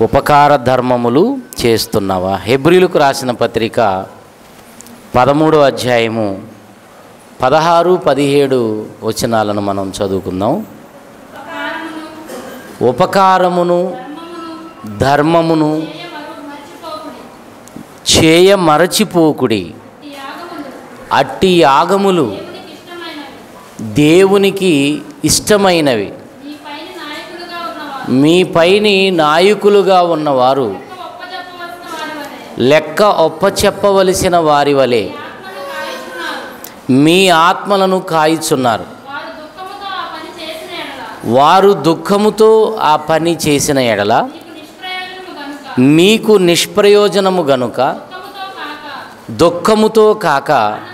ఉపకార ధర్మములు చేస్తున్నావా? హెబ్రీలకు రాసిన పత్రిక 13వ అధ్యాయము 16, 17 వచనాలను మనం చదువుకుందాం. ఉపకారమును ధర్మమును చేయ మరచిపోకుడి. అట్టి యాగములు దేవునికి ఇష్టమైనవి. మీ పైని నాయకులుగా ఉన్నవారు లెక్క ఒప్పచెప్పవలసిన వారి వలె మీ ఆత్మలను కాయిచున్నారు. వారు దుఃఖముతో ఆ పని చేసిన ఎడల మీకు నిష్ప్రయోజనము గనుక దుఃఖముతో కాక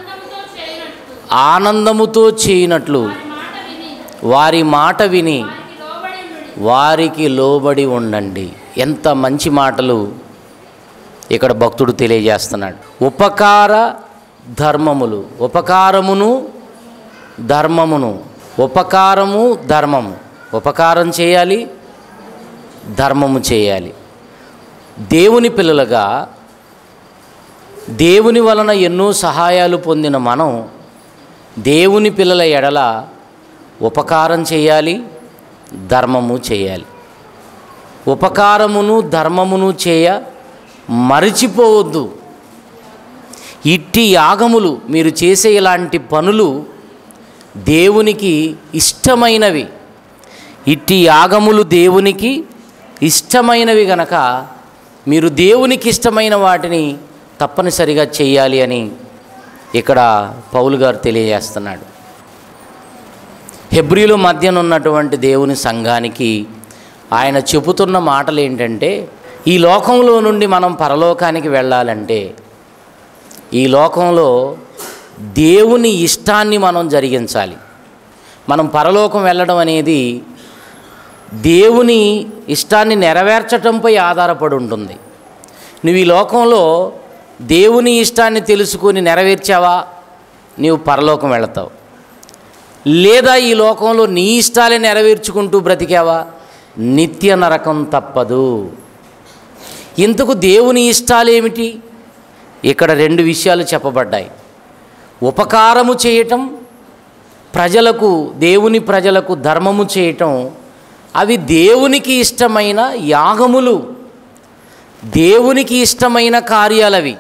ఆనందముతో చేయనట్లు వారి మాట విని వారికి లోబడి ఉండండి. ఎంత మంచి మాటలు ఇక్కడ భక్తుడు తెలియజేస్తున్నాడు. ఉపకార ధర్మములు, ఉపకారమును ధర్మమును, ఉపకారము ధర్మము. ఉపకారం చేయాలి, ధర్మము చేయాలి. దేవుని పిల్లలుగా దేవుని వలన ఎన్నో సహాయాలు పొందిన మనం దేవుని పిల్లల ఎడల ఉపకారం చేయాలి, ధర్మము చేయాలి. ఉపకారమును ధర్మమును చేయ మరిచిపోవద్దు. ఇట్టి యాగములు, మీరు చేసే ఇలాంటి పనులు దేవునికి ఇష్టమైనవి. ఇట్టి యాగములు దేవునికి ఇష్టమైనవి గనక మీరు దేవునికి ఇష్టమైన వాటిని తప్పనిసరిగా చేయాలి అని ఇక్కడ పౌలు గారు తెలియజేస్తున్నాడు. హెబ్రీల మధ్యన ఉన్నటువంటి దేవుని సంఘానికి ఆయన చెబుతున్న మాటలు ఏంటంటే, ఈ లోకంలో నుండి మనం పరలోకానికి వెళ్ళాలంటే ఈ లోకంలో దేవుని ఇష్టాన్ని మనం జరిగించాలి. మనం పరలోకం వెళ్ళడం అనేది దేవుని ఇష్టాన్ని నెరవేర్చటంపై ఆధారపడి ఉంటుంది. నువ్వు ఈ లోకంలో దేవుని ఇష్టాన్ని తెలుసుకొని నెరవేర్చావా, నీవు పరలోకం వెళతావు. లేదా ఈ లోకంలో నీ ఇష్టాలే నెరవేర్చుకుంటూ బ్రతికావా, నిత్య నరకం తప్పదు. ఇంతకు దేవుని ఇష్టాలు ఏమిటి? ఇక్కడ 2 విషయాలు చెప్పబడ్డాయి. ఉపకారము చేయటం, ప్రజలకు, దేవుని ప్రజలకు ధర్మము చేయటం, అవి దేవునికి ఇష్టమైన యాగములు, దేవునికి ఇష్టమైన కార్యాలవి.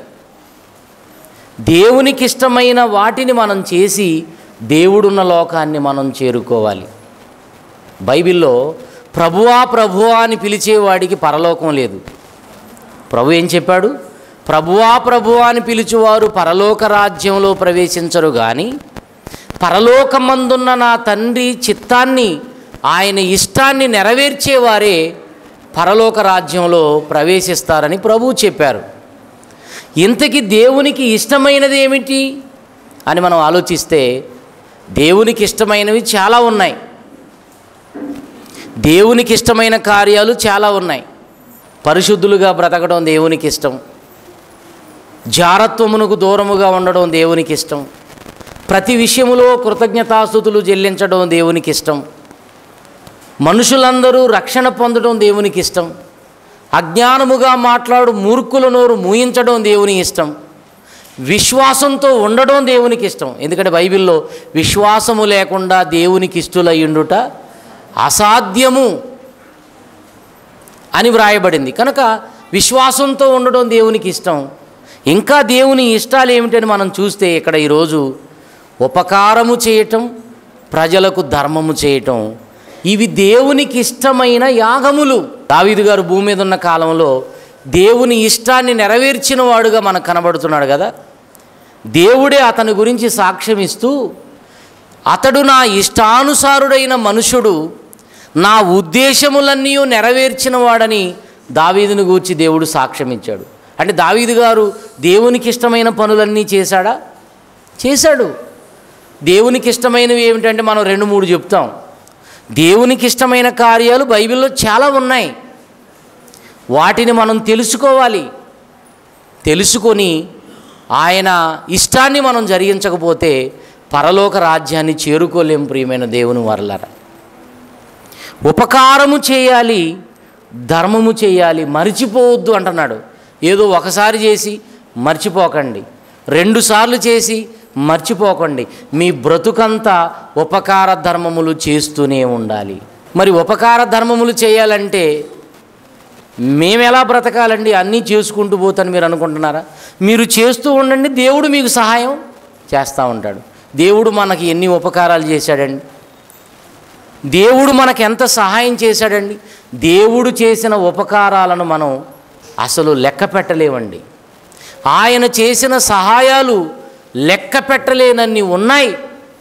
దేవునికి ఇష్టమైన వాటిని మనం చేసి దేవుడున్న లోకాన్ని మనం చేరుకోవాలి. బైబిల్లో ప్రభువా ప్రభువా అని పిలిచేవాడికి పరలోకం లేదు. ప్రభు ఏం చెప్పాడు? ప్రభువా ప్రభువా అని పిలిచేవారు పరలోక రాజ్యంలో ప్రవేశించరు, కానీ పరలోకమందున్న నా తండ్రి చిత్తాన్ని, ఆయన ఇష్టాన్ని నెరవేర్చేవారే పరలోక రాజ్యంలో ప్రవేశిస్తారని ప్రభువు చెప్పారు. ఇంతకీ దేవునికి ఇష్టమైనది ఏమిటి అని మనం ఆలోచిస్తే దేవునికి ఇష్టమైనవి చాలా ఉన్నాయి. దేవునికి ఇష్టమైన కార్యాలు చాలా ఉన్నాయి. పరిశుద్ధులుగా బ్రతకడం దేవునికి ఇష్టం. జారత్వమునకు దూరముగా ఉండడం దేవునికి ఇష్టం. ప్రతి విషయములో కృతజ్ఞతాస్తుతులు చెల్లించడం దేవునికి ఇష్టం. మనుషులందరూ రక్షణ పొందడం దేవునికి ఇష్టం. అజ్ఞానముగా మాట్లాడు మూర్ఖుల నోరు మూయించడం దేవుని ఇష్టం. విశ్వాసంతో ఉండడం దేవునికి ఇష్టం. ఎందుకంటే బైబిల్లో విశ్వాసము లేకుండా దేవునికి ఇష్టలయ్యుండుట అసాధ్యము అని వ్రాయబడింది. కనుక విశ్వాసంతో ఉండడం దేవునికి ఇష్టం. ఇంకా దేవుని ఇష్టాలు ఏమిటని మనం చూస్తే ఇక్కడ ఈరోజు ఉపకారము చేయటం, ప్రజలకు ధర్మము చేయటం, ఇవి దేవునికి ఇష్టమైన యాగములు. దావీదు గారు భూమి మీద ఉన్న కాలంలో దేవుని ఇష్టాన్ని నెరవేర్చిన వాడుగా మనకు కనబడుతున్నాడు కదా. దేవుడే అతని గురించి సాక్ష్యం ఇస్తూ, అతడు నా ఇష్టానుసారుడైన మనుషుడు, నా ఉద్దేశములన్నీ నెరవేర్చిన వాడని దావీదుని గూర్చి దేవుడు సాక్ష్యం ఇచ్చాడు. అంటే దావీదు గారు దేవునికి ఇష్టమైన పనులన్నీ చేశాడా? చేశాడు. దేవునికి ఇష్టమైనవి ఏమిటంటే మనం 2-3 చెప్తాం. దేవునికి ఇష్టమైన కార్యాలు బైబిల్లో చాలా ఉన్నాయి. వాటిని మనం తెలుసుకోవాలి. తెలుసుకొని ఆయన ఇష్టాన్ని మనం జరిగించకపోతే పరలోక రాజ్యాన్ని చేరుకోలేం. ప్రియమైన దేవుని వారలారా, ఉపకారము చేయాలి, ధర్మము చేయాలి, మర్చిపోవద్దు అంటున్నాడు. ఏదో ఒకసారి చేసి మర్చిపోకండి, 2 సార్లు చేసి మర్చిపోకండి. మీ బ్రతుకంతా ఉపకార ధర్మములు చేస్తూనే ఉండాలి. మరి ఉపకార ధర్మములు చేయాలంటే మేము ఎలా బ్రతకాలండి? అన్నీ చేసుకుంటూ పోతాను మీరు అనుకుంటున్నారా? మీరు చేస్తూ ఉండండి, దేవుడు మీకు సహాయం చేస్తూ ఉంటాడు. దేవుడు మనకి ఎన్ని ఉపకారాలు చేశాడండి, దేవుడు మనకు ఎంత సహాయం చేశాడండి. దేవుడు చేసిన ఉపకారాలను మనం అసలు లెక్క పెట్టలేమండి. ఆయన చేసిన సహాయాలు లెక్క పెట్టలేనన్ని ఉన్నాయి.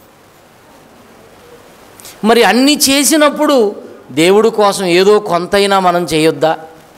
మరి అన్నీ చేసినప్పుడు దేవుడు కోసం ఏదో కొంతైనా మనం చేయొద్దా?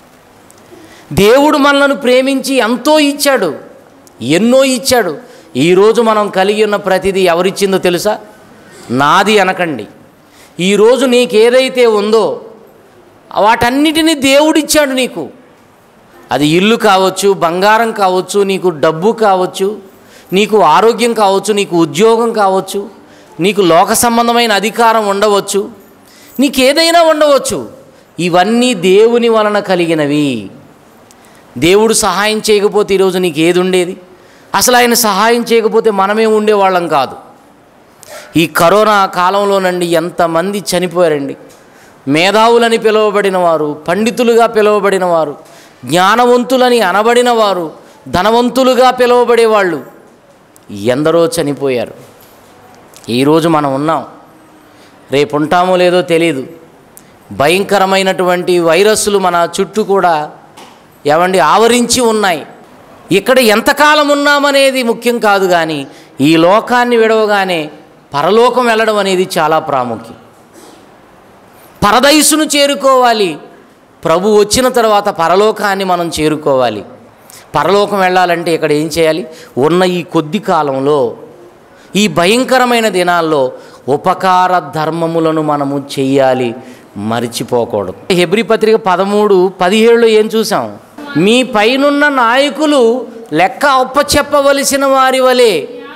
దేవుడు మనల్ని ప్రేమించి ఎంతో ఇచ్చాడు, ఎన్నో ఇచ్చాడు. ఈరోజు మనం కలిగి ఉన్న ప్రతిదీ ఎవరిచ్చిందో తెలుసా? నాది అనకండి. ఈరోజు నీకేదైతే ఉందో వాటన్నిటినీ దేవుడిచ్చాడు నీకు. అది ఇల్లు కావచ్చు, బంగారం కావచ్చు, నీకు డబ్బు కావచ్చు, నీకు ఆరోగ్యం కావచ్చు, నీకు ఉద్యోగం కావచ్చు, నీకు లోక సంబంధమైన అధికారం ఉండవచ్చు, నీకేదైనా ఉండవచ్చు. ఇవన్నీ దేవుని వలన కలిగినవి. దేవుడు సహాయం చేయకపోతే ఈరోజు నీకు ఏది ఉండేది? అసలు ఆయన సహాయం చేయకపోతే మనమే ఉండేవాళ్ళం కాదు. ఈ కరోనా కాలంలోనండి ఎంతమంది చనిపోయారండి. మేధావులని పిలువబడిన వారు, పండితులుగా పిలువబడిన వారు, జ్ఞానవంతులని అనబడిన వారు, ధనవంతులుగా పిలువబడేవాళ్ళు ఎందరో చనిపోయారు. ఈరోజు మనం ఉన్నాం, రేపు ఉంటామో లేదో తెలీదు. భయంకరమైనటువంటి వైరస్లు మన చుట్టూ కూడా ఆవరించి ఉన్నాయి. ఇక్కడ ఎంతకాలం ఉన్నామనేది ముఖ్యం కాదు, కానీ ఈ లోకాన్ని విడవగానే పరలోకం వెళ్ళడం అనేది చాలా ప్రాముఖ్యం. పరదైసును చేరుకోవాలి. ప్రభు వచ్చిన తర్వాత పరలోకాన్ని మనం చేరుకోవాలి. పరలోకం వెళ్ళాలంటే ఇక్కడ ఏం చేయాలి? ఉన్న ఈ కొద్ది కాలంలో, ఈ భయంకరమైన దినాల్లో ఉపకార ధర్మములను మనము చెయ్యాలి, మరిచిపోకూడదు. హెబ్రీ పత్రిక 13:17లో ఏం చూసాం? మీ పైనున్న నాయకులు లెక్క అప్పచెప్పవలసిన వారి వలె.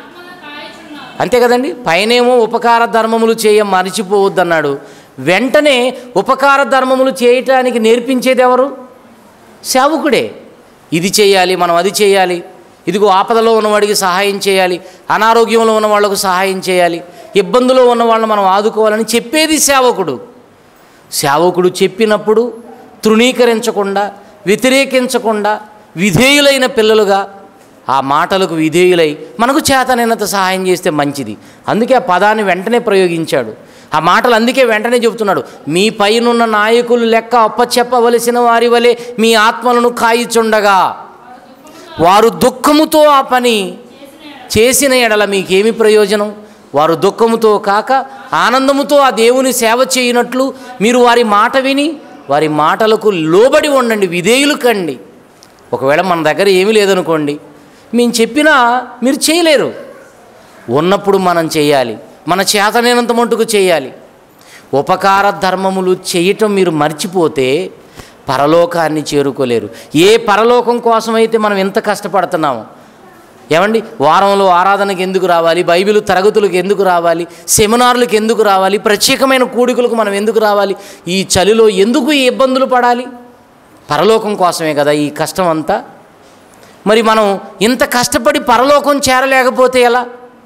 అంతే కదండి. పైనేమో ఉపకార ధర్మములు మరిచిపోవద్దన్నాడు. వెంటనే ఉపకార ధర్మములు చేయటానికి నేర్పించేది ఎవరు? సేవకుడే. ఇది చేయాలి, మనం అది చేయాలి, ఇదిగో ఆపదలో ఉన్నవాడికి సహాయం చేయాలి, అనారోగ్యంలో ఉన్న వాళ్ళకు సహాయం చేయాలి, ఇబ్బందులో ఉన్న వాళ్ళని మనం ఆదుకోవాలని చెప్పేది సేవకుడు. సేవకుడు చెప్పినప్పుడు తృణీకరించకుండా, వ్యతిరేకించకుండా, విధేయులైన పిల్లలుగా ఆ మాటలకు విధేయులై మనకు చేతనైనంత సహాయం చేస్తే మంచిది. అందుకే ఆ పదాన్ని వెంటనే ప్రయోగించాడు. ఆ మాటలు అందుకే వెంటనే చెబుతున్నాడు. మీ పైనున్న నాయకులు లెక్క అప్పచెప్పవలసిన వారి వలె మీ ఆత్మలను కాయిచుండగా వారు దుఃఖముతో ఆ పని చేసిన ఎడల మీకేమి ప్రయోజనం? వారు దుఃఖముతో కాక ఆనందముతో ఆ దేవుని సేవ చేయనట్లు మీరు వారి మాట విని వారి మాటలకు లోబడి ఉండండి, విధేయులు కండి. ఒకవేళ మన దగ్గర ఏమీ లేదనుకోండి, మేము చెప్పినా మీరు చేయలేరు. ఉన్నప్పుడు మనం చేయాలి, మన చేతనైనంత మటుకు చేయాలి. ఉపకార ధర్మములు చేయటం మీరు మర్చిపోతే పరలోకాన్ని చేరుకోలేరు. ఏ పరలోకం కోసమైతే మనం ఎంత కష్టపడుతున్నాము ఏమండి? వారంలో ఆరాధనకు ఎందుకు రావాలి? బైబిల్ తరగతులకు ఎందుకు రావాలి? సెమినార్లకు ఎందుకు రావాలి? ప్రత్యేకమైన కూడికలకు మనం ఎందుకు రావాలి? ఈ చలిలో ఎందుకు ఈ ఇబ్బందులు పడాలి? పరలోకం కోసమే కదా ఈ కష్టం అంతా. మరి మనం ఇంత కష్టపడి పరలోకం చేరలేకపోతే ఎలా?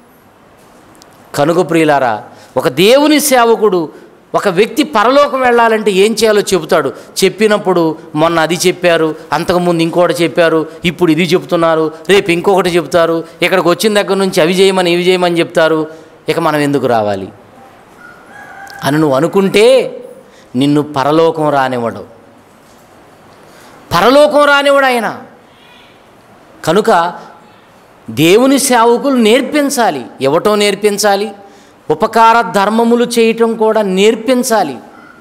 కనుక ప్రియులారా, ఒక దేవుని సేవకుడు, ఒక వ్యక్తి పరలోకం వెళ్ళాలంటే ఏం చేయాలో చెబుతాడు. చెప్పినప్పుడు మొన్న అది చెప్పారు, అంతకుముందు ఇంకోటి చెప్పారు, ఇప్పుడు ఇది చెప్తున్నారు, రేపు ఇంకొకటి చెప్తారు, ఇక్కడికి వచ్చిన దగ్గర నుంచి అవి చేయమని ఇవి చేయమని చెప్తారు. ఇక మనం ఎందుకు రావాలి అని నువ్వు అనుకుంటే నిన్ను పరలోకం రానివ్వడు. పరలోకం రానివ్వడు ఆయన. కనుక దేవుని సేవకులు నేర్పించాలి. ఎవటో నేర్పించాలి? ఉపకార ధర్మములు చేయటం కూడా నేర్పించాలి.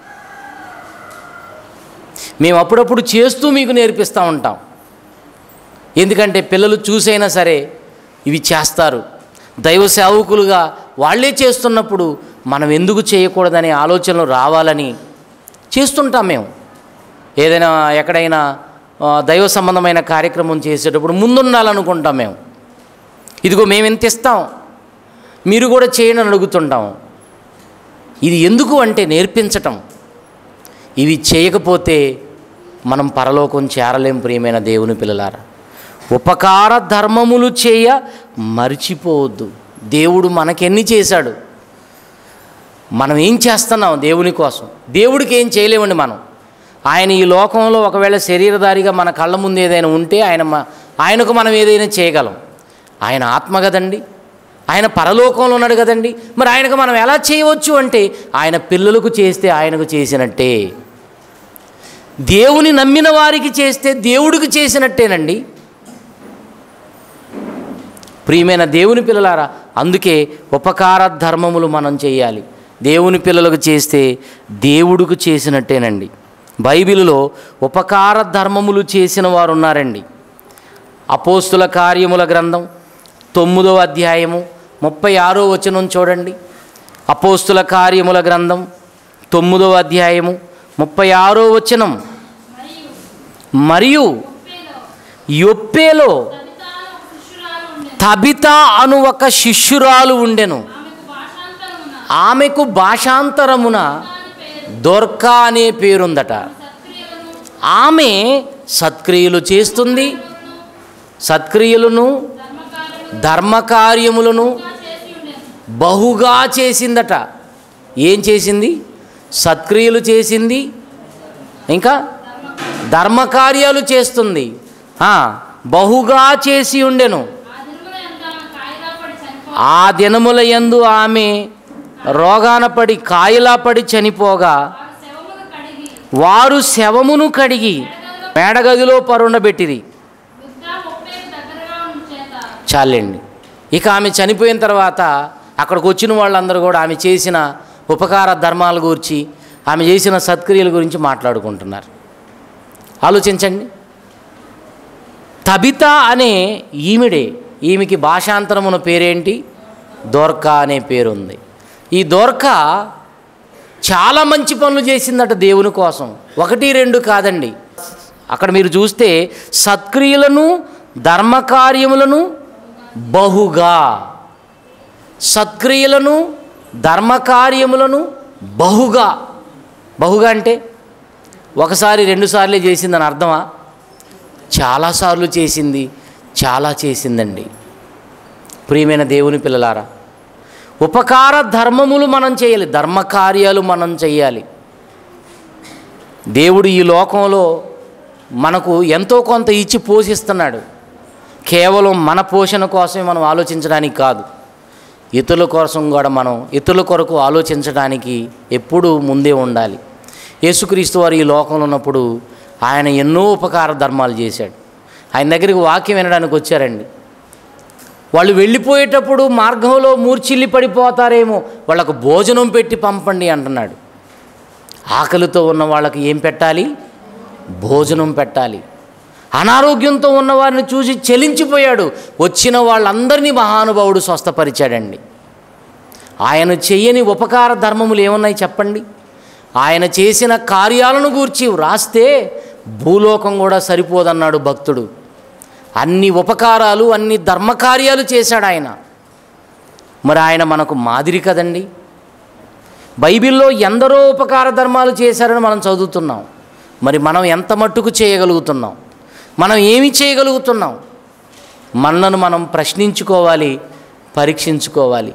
మేము అప్పుడప్పుడు చేస్తూ మీకు నేర్పిస్తూ ఉంటాం. ఎందుకంటే పిల్లలు చూసైనా సరే ఇవి చేస్తారు. దైవ సేవకులుగా వాళ్ళే చేస్తున్నప్పుడు మనం ఎందుకు చేయకూడదనే ఆలోచనలు రావాలని చేస్తుంటాం. మేము ఏదైనా ఎక్కడైనా దైవ సంబంధమైన కార్యక్రమం చేసేటప్పుడు ముందుండాలనుకుంటాం. మేము ఇదిగో మేము ఎంత ఇస్తాం, మీరు కూడా చేయని అడుగుతుంటాం. ఇది ఎందుకు అంటే నేర్పించటం. ఇవి చేయకపోతే మనం పరలోకం చేరలేం. ప్రియమైన దేవుని పిల్లలారా, ఉపకార ధర్మములు చేయ మర్చిపోవద్దు. దేవుడు మనకెన్ని చేశాడు, మనం ఏం చేస్తున్నాం దేవుని కోసం? దేవుడికి ఏం చేయలేమండి మనం. ఆయన ఈ లోకంలో ఒకవేళ శరీరధారిగా మన కళ్ళ ముందు ఏదైనా ఉంటే ఆయనకు మనం ఏదైనా చేయగలం. ఆయన ఆత్మ కదండి, ఆయన పరలోకంలో ఉన్నాడు కదండి. మరి ఆయనకు మనం ఎలా చేయవచ్చు అంటే, ఆయన పిల్లలకు చేస్తే ఆయనకు చేసినట్టే, దేవుని నమ్మిన వారికి చేస్తే దేవుడికి చేసినట్టేనండి. ప్రియమైన దేవుని పిల్లలారా, అందుకే ఉపకార ధర్మములు మనం చేయాలి. దేవుని పిల్లలకు చేస్తే దేవుడికి చేసినట్టేనండి. బైబిలులో ఉపకార ధర్మములు చేసిన వారు ఉన్నారండి. అపోస్తుల కార్యముల గ్రంథం 9వ అధ్యాయము 36వ వచనం చూడండి. అపోస్తుల కార్యముల గ్రంథం 9వ అధ్యాయము 36వ వచనం. మరియు యొప్పేలో తబితా అను ఒక శిష్యురాలు ఉండెను. ఆమెకు భాషాంతరమున దొర్కా అనే పేరుందట. ఆమె సత్క్రియలు చేస్తుంది, సత్క్రియలను ధర్మకార్యములను బహుగా చేసిందట. ఏం చేసింది? సత్క్రియలు చేసింది, ఇంకా ధర్మకార్యాలు చేస్తుంది, బహుగా చేసి ఉండెను. ఆ దినముల యందు ఆమె రోగాన పడి కాయలా పడి చనిపోగా వారు శవమును కడిగి మేడగదిలో పరుండబెట్టిరి. చాలండి. ఇక ఆమె చనిపోయిన తర్వాత అక్కడికి వచ్చిన వాళ్ళందరూ కూడా ఆమె చేసిన ఉపకార ధర్మాల గురించి, ఆమె చేసిన సత్క్రియల గురించి మాట్లాడుకుంటున్నారు. ఆలోచించండి. తబితా అనే ఈమెకి భాషాంతరమున పేరేంటి? దోర్కా అనే పేరుంది. ఈ దోర్కా చాలా మంచి పనులు చేసిందట దేవుని కోసం. 1, 2 కాదండి. అక్కడ మీరు చూస్తే సత్క్రియలను ధర్మకార్యములను బహుగా, సత్క్రియలను ధర్మకార్యములను బహుగా. బహుగా అంటే ఒకసారి 2 సార్లే చేసిందని అర్థమా? చాలాసార్లు చేసింది, చాలా చేసిందండి. ప్రియమైన దేవుని పిల్లలారా, ఉపకార ధర్మములు మనం చేయాలి, ధర్మకార్యాలు మనం చేయాలి. దేవుడు ఈ లోకంలో మనకు ఎంతో కొంత ఇచ్చి పోషిస్తున్నాడు. కేవలం మన పోషణ కోసమే మనం ఆలోచించడానికి కాదు, ఇతరుల కోసం కూడా మనం ఇతరుల కొరకు ఆలోచించడానికి ఎప్పుడూ ముందే ఉండాలి. యేసుక్రీస్తు వారు ఈ లోకంలో ఉన్నప్పుడు ఆయన ఎన్నో ఉపకార ధర్మాలు చేశాడు. ఆయన దగ్గరికి వాక్యం వినడానికి వచ్చారండి. వాళ్ళు వెళ్ళిపోయేటప్పుడు మార్గంలో మూర్ఛిల్లి పడిపోతారేమో, వాళ్ళకు భోజనం పెట్టి పంపండి అంటున్నాడు. ఆకలితో ఉన్న వాళ్ళకి ఏం పెట్టాలి? భోజనం పెట్టాలి. అనారోగ్యంతో ఉన్నవారిని చూసి చెలించిపోయాడు. వచ్చిన వాళ్ళందరినీ మహానుభావుడు స్వస్థపరిచాడండి. ఆయన చెయ్యని ఉపకార ధర్మములు ఏమున్నాయి చెప్పండి? ఆయన చేసిన కార్యాలను గూర్చి వ్రాస్తే భూలోకం కూడా సరిపోదన్నాడు భక్తుడు. అన్ని ఉపకారాలు, అన్ని ధర్మకార్యాలు చేశాడు ఆయన. మరి ఆయన మనకు మాదిరి కదండి. బైబిల్లో ఎందరో ఉపకార ధర్మాలు చేశారని మనం చదువుతున్నాం. మరి మనం ఎంత మట్టుకు చేయగలుగుతున్నాం? మనం ఏమి చేయగలుగుతున్నాం? మనను మనం ప్రశ్నించుకోవాలి, పరీక్షించుకోవాలి.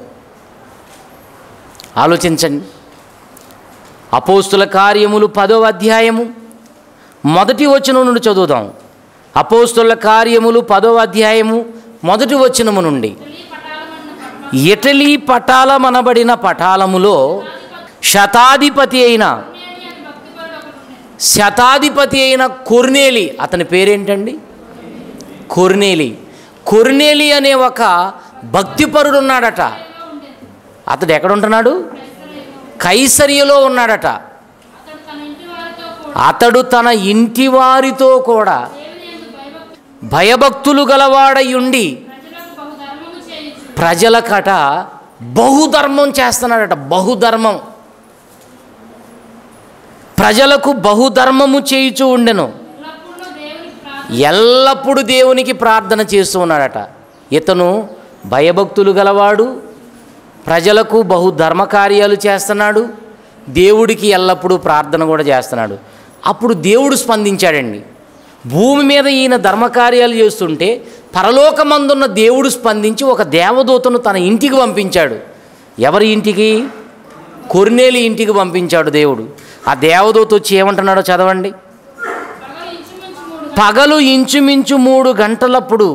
ఆలోచించండి. అపోస్తుల కార్యములు 10వ అధ్యాయము 1వ వచనం నుండి చదువుదాం. అపోస్తుల కార్యములు 10వ అధ్యాయము 1వ వచనము నుండి. ఇటలీ పటాలమనబడిన పటాలములో శతాధిపతి అయిన కొర్నేలి, అతని పేరేంటండి? కొర్నేలి అనే ఒక భక్తిపరుడు ఉన్నాడట. అతడు ఎక్కడ ఉంటున్నాడు? కైసరియలో ఉన్నాడట. అతడు తన ఇంటి వారితో కూడా భయభక్తులు గలవాడై ఉండి ప్రజలకట బహుధర్మం చేస్తున్నాడట. బహుధర్మం, ప్రజలకు బహుధర్మము చేయుచూ ఉండెను. ఎల్లప్పుడూ దేవునికి ప్రార్థన చేస్తూ ఉన్నాడట. ఇతను భయభక్తులు గలవాడు, ప్రజలకు బహుధర్మ కార్యాలు చేస్తున్నాడు, దేవుడికి ఎల్లప్పుడూ ప్రార్థన కూడా చేస్తున్నాడు. అప్పుడు దేవుడు స్పందించాడండి. భూమి మీద ఈయన ధర్మకార్యాలు చేస్తుంటే పరలోకమందున్న దేవుడు స్పందించి ఒక దేవదూతను తన ఇంటికి పంపించాడు. ఎవరి ఇంటికి? కొర్నేలి ఇంటికి పంపించాడు దేవుడు. ఆ దేవదూత వచ్చి ఏమంటున్నాడో చదవండి. పగలు ఇంచుమించు 3 గంటలప్పుడు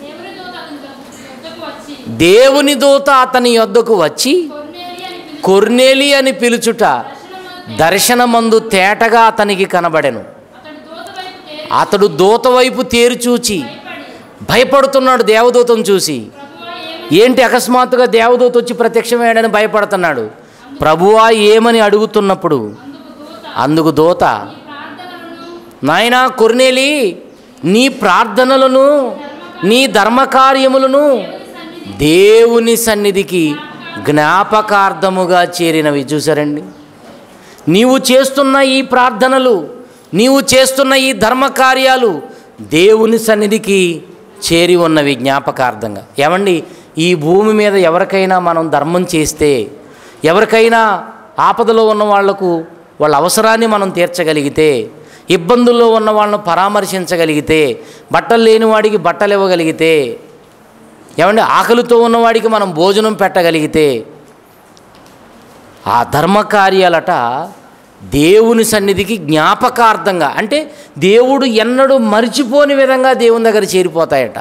దేవుని దూత అతని యొద్దకు వచ్చి కొర్నేలి అని పిలుచుట దర్శనమందు తేటగా అతనికి కనబడెను. అతడు దూత వైపు తేరిచూచి భయపడుతున్నాడు దేవదూతను చూసి. ఏంటి అకస్మాత్తుగా దేవదూత వచ్చి ప్రత్యక్షమయ్యాడని భయపడుతున్నాడు. ప్రభువా ఏమని అడుగుతున్నప్పుడు అందుకు దూత, నాయనా కొర్నేలి, నీ ప్రార్థనలను నీ ధర్మకార్యములను దేవుని సన్నిధికి జ్ఞాపకార్థముగా చేరినవి. చూసారండి, నీవు చేస్తున్న ఈ ప్రార్థనలు, నీవు చేస్తున్న ఈ ధర్మకార్యాలు దేవుని సన్నిధికి చేరి ఉన్నవి జ్ఞాపకార్థంగా. ఏమండి, ఈ భూమి మీద ఎవరికైనా మనం ధర్మం చేస్తే, ఎవరికైనా ఆపదలో ఉన్న వాళ్లకు వాళ్ళ అవసరాన్ని మనం తీర్చగలిగితే, ఇబ్బందుల్లో ఉన్న వాళ్ళను పరామర్శించగలిగితే, బట్టలు లేని వాడికి బట్టలు ఇవ్వగలిగితే, ఏమండి ఆకలితో ఉన్నవాడికి మనం భోజనం పెట్టగలిగితే, ఆ ధర్మకార్యాలట దేవుని సన్నిధికి జ్ఞాపకార్థంగా, అంటే దేవుడు ఎన్నడూ మరిచిపోని విధంగా దేవుని దగ్గర చేరిపోతాయట.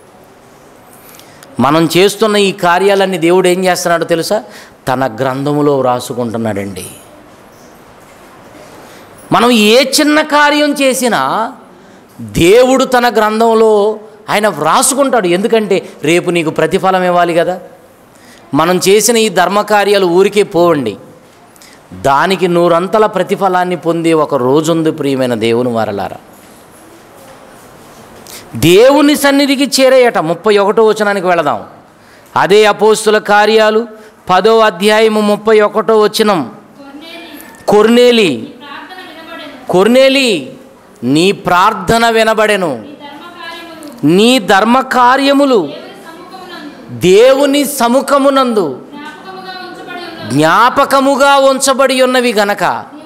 మనం చేస్తున్న ఈ కార్యాలన్నీ దేవుడు ఏం చేస్తున్నాడో తెలుసా? తన గ్రంథములో వ్రాసుకుంటున్నాడండి. మనం ఏ చిన్న కార్యం చేసినా దేవుడు తన గ్రంథంలో ఆయన వ్రాసుకుంటాడు. ఎందుకంటే రేపు నీకు ప్రతిఫలం ఇవ్వాలి కదా. మనం చేసిన ఈ ధర్మకార్యాలు ఊరికే పోవండి, దానికి 100 అంతల ప్రతిఫలాన్ని పొందే ఒక రోజుంది ప్రియమైన దేవుని వారలారా. దేవుని సన్నిధికి చేరేయట. 31వ వచనానికి వెళదాం. అదే అపోస్తుల కార్యాలు 10వ అధ్యాయము 31వ వచనం. కొర్నేలి, కొర్నేలి, నీ ప్రార్థన వినబడెను, నీ ధర్మకార్యములు దేవుని సముఖమునందు జ్ఞాపకముగా ఉంచబడి ఉన్నవి గనక.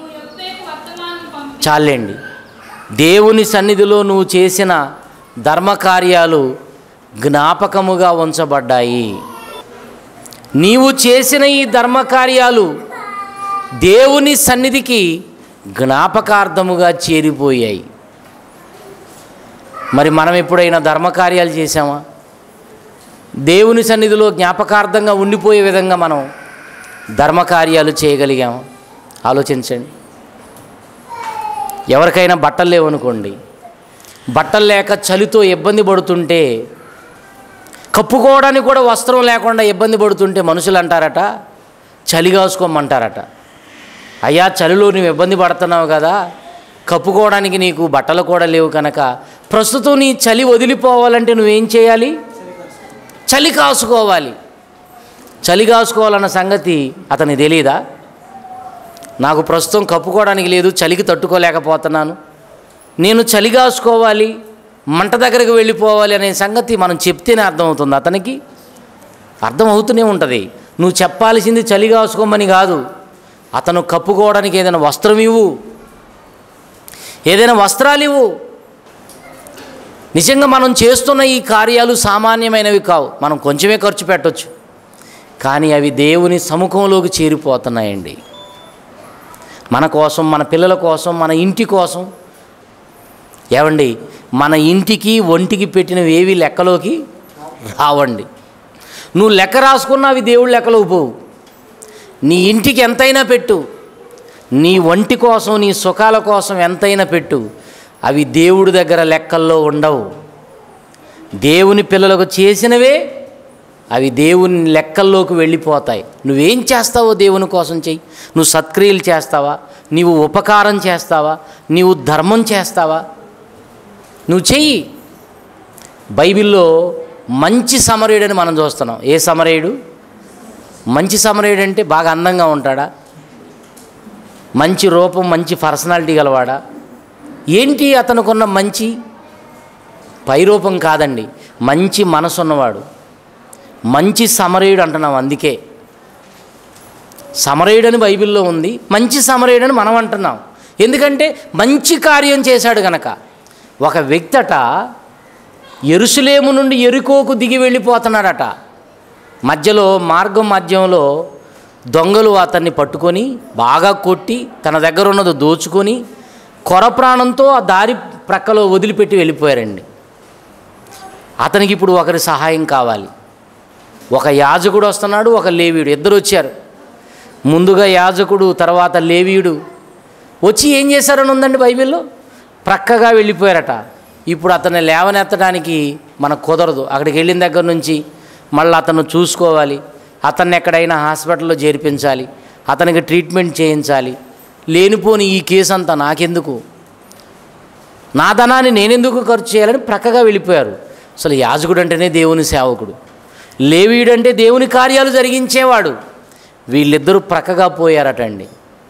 చాలండి, దేవుని సన్నిధిలో నువ్వు చేసిన ధర్మకార్యాలు జ్ఞాపకముగా ఉంచబడ్డాయి. నీవు చేసిన ఈ ధర్మకార్యాలు దేవుని సన్నిధికి జ్ఞాపకార్థముగా చేరిపోయాయి. మరి మనం ఎప్పుడైనా ధర్మకార్యాలు చేసామా? దేవుని సన్నిధిలో జ్ఞాపకార్థంగా ఉండిపోయే విధంగా మనం ధర్మకార్యాలు చేయగలిగాము? ఆలోచించండి. ఎవరికైనా బట్టలు లేవనుకోండి, బట్టలు లేక చలితో ఇబ్బంది పడుతుంటే, కప్పుకోవడానికి కూడా వస్త్రం లేకుండా ఇబ్బంది పడుతుంటే మనుషులు అంటారట, చలి కాసుకోమంటారట. అయ్యా, చలిలో నువ్వు ఇబ్బంది పడుతున్నావు కదా, కప్పుకోవడానికి నీకు బట్టలు కూడా లేవు కనుక ప్రస్తుతం నీ చలి వదిలిపోవాలంటే నువ్వేం చేయాలి? చలి కాసుకోవాలి. చలి కాసుకోవాలన్న సంగతి అతనికి తెలియదా? నాకు ప్రస్తుతం కప్పుకోవడానికి లేదు, చలికి తట్టుకోలేకపోతున్నాను, నేను చలి కాసుకోవాలి, మంట దగ్గరకు వెళ్ళిపోవాలి అనే సంగతి మనం చెప్తేనే అర్థమవుతుంది. అతనికి అర్థమవుతూనే ఉంటుంది. నువ్వు చెప్పాల్సింది చలి కాసుకోమని కాదు, అతను కప్పుకోవడానికి ఏదైనా వస్త్రం ఇవ్వు, ఏదైనా వస్త్రాలు ఇవ్వు. నిజంగా మనం చేస్తున్న ఈ కార్యాలు సామాన్యమైనవి కావు. మనం కొంచెమే ఖర్చు పెట్టవచ్చు, కానీ అవి దేవుని సముఖంలోకి చేరిపోతున్నాయండి. మన కోసం, మన పిల్లల కోసం, మన ఇంటి కోసం. ఏవండి, మన ఇంటికి ఒంటికి పెట్టినవి ఏవి లెక్కలోకి రావండి. నువ్వు లెక్క రాసుకున్నా అవి దేవుడు లెక్కలోకి పోవు. నీ ఇంటికి ఎంతైనా పెట్టు, నీ ఒంటి కోసం, నీ సుఖాల కోసం ఎంతైనా పెట్టు, అవి దేవుడి దగ్గర లెక్కల్లో ఉండవు. దేవుని పిల్లలకు చేసినవే అవి దేవుని లెక్కల్లోకి వెళ్ళిపోతాయి. నువ్వేం చేస్తావో దేవుని కోసం చెయ్యి. నువ్వు సత్క్రియలు చేస్తావా? నీవు ఉపకారం చేస్తావా? నీవు ధర్మం చేస్తావా? నువ్వు చెయ్యి. బైబిల్లో మంచి సమరయుడని మనం చూస్తున్నాం. ఏ సమరయుడు? మంచి సమరయుడు అంటే బాగా అందంగా ఉంటాడా? మంచి రూపం, మంచి పర్సనాలిటీ గలవాడా? ఏంటి అతనుకున్న మంచి? పైరూపం కాదండి, మంచి మనసు ఉన్నవాడు. మంచి సమరయుడు అంటున్నాం. అందుకే సమరయుడని బైబిల్లో ఉంది, మంచి సమరయుడని మనం అంటున్నాం. ఎందుకంటే మంచి కార్యం చేశాడు గనక. ఒక వ్యక్తట యెరూషలేము నుండి యెరికోకు దిగి వెళ్ళిపోతున్నాడట. మార్గం మధ్యంలో దొంగలు అతన్ని పట్టుకొని బాగా కొట్టి తన దగ్గర ఉన్నది దోచుకొని కొర ప్రాణంతో ఆ దారి ప్రక్కలో వదిలిపెట్టి వెళ్ళిపోయారండి. అతనికి ఇప్పుడు ఒకరి సహాయం కావాలి. ఒక యాజకుడు వస్తున్నాడు, ఒక లేవీయుడు, ఇద్దరు వచ్చారు. ముందుగా యాజకుడు, తర్వాత లేవీయుడు వచ్చి ఏం చేశారని ఉందండి బైబిల్లో, ప్రక్కగా వెళ్ళిపోయారట. ఇప్పుడు అతన్ని లేవనెత్తడానికి మనకు కుదరదు. అక్కడికి వెళ్ళిన దగ్గర నుంచి మళ్ళీ అతను చూసుకోవాలి, అతన్ని ఎక్కడైనా హాస్పిటల్లో చేర్పించాలి, అతనికి ట్రీట్మెంట్ చేయించాలి. లేనిపోని ఈ కేసు అంతా నాకెందుకు, నా ధనాన్ని నేనెందుకు ఖర్చు చేయాలని ప్రక్కగా వెళ్ళిపోయారు. అసలు యాజకుడు అంటేనే దేవుని సేవకుడు, లేవీయుడు అంటే దేవుని కార్యాలు జరిగించేవాడు. వీళ్ళిద్దరూ ప్రక్కగా పోయారటండి.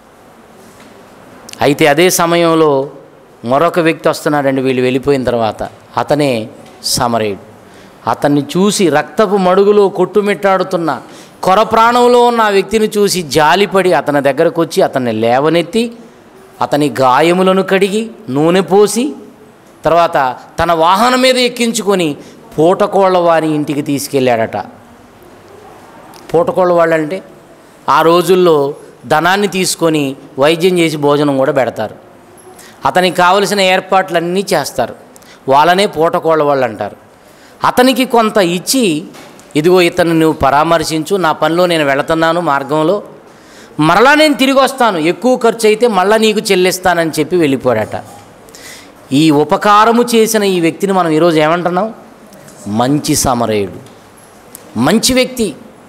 అయితే అదే సమయంలో మరొక వ్యక్తి వస్తున్నాడండి. వీళ్ళు వెళ్ళిపోయిన తర్వాత అతనే సమరయుడు. అతన్ని చూసి రక్తపు మడుగులో కొట్టుమిట్టాడుతున్న కొర ప్రాణంలో ఉన్న ఆ వ్యక్తిని చూసి జాలిపడి అతని దగ్గరకు వచ్చి అతన్ని లేవనెత్తి అతని గాయములను కడిగి నూనె పోసి తర్వాత తన వాహనం మీద ఎక్కించుకొని పూటకోళ్ళ వారి ఇంటికి తీసుకెళ్ళాడట. పూటకోళ్ళ వాళ్ళంటే ఆ రోజుల్లో ధనాన్ని తీసుకొని వైద్యం చేసి భోజనం కూడా పెడతారు. అతనికి కావలసిన ఏర్పాట్లన్నీ చేస్తారు. వాళ్ళనే పూటకోళ్ళ వాళ్ళు అంటారు. అతనికి కొంత ఇచ్చి, ఇదిగో ఇతను నువ్వు పరామర్శించు, నా పనిలో నేను వెళుతున్నాను, మార్గంలో మరలా నేను తిరిగి వస్తాను, ఎక్కువ ఖర్చు అయితే మళ్ళీ నీకు చెల్లిస్తానని చెప్పి వెళ్ళిపోయాడట. ఈ ఉపకారము చేసిన ఈ వ్యక్తిని మనం ఈరోజు ఏమంటున్నాం? మంచి సమరయుడు, మంచి వ్యక్తి.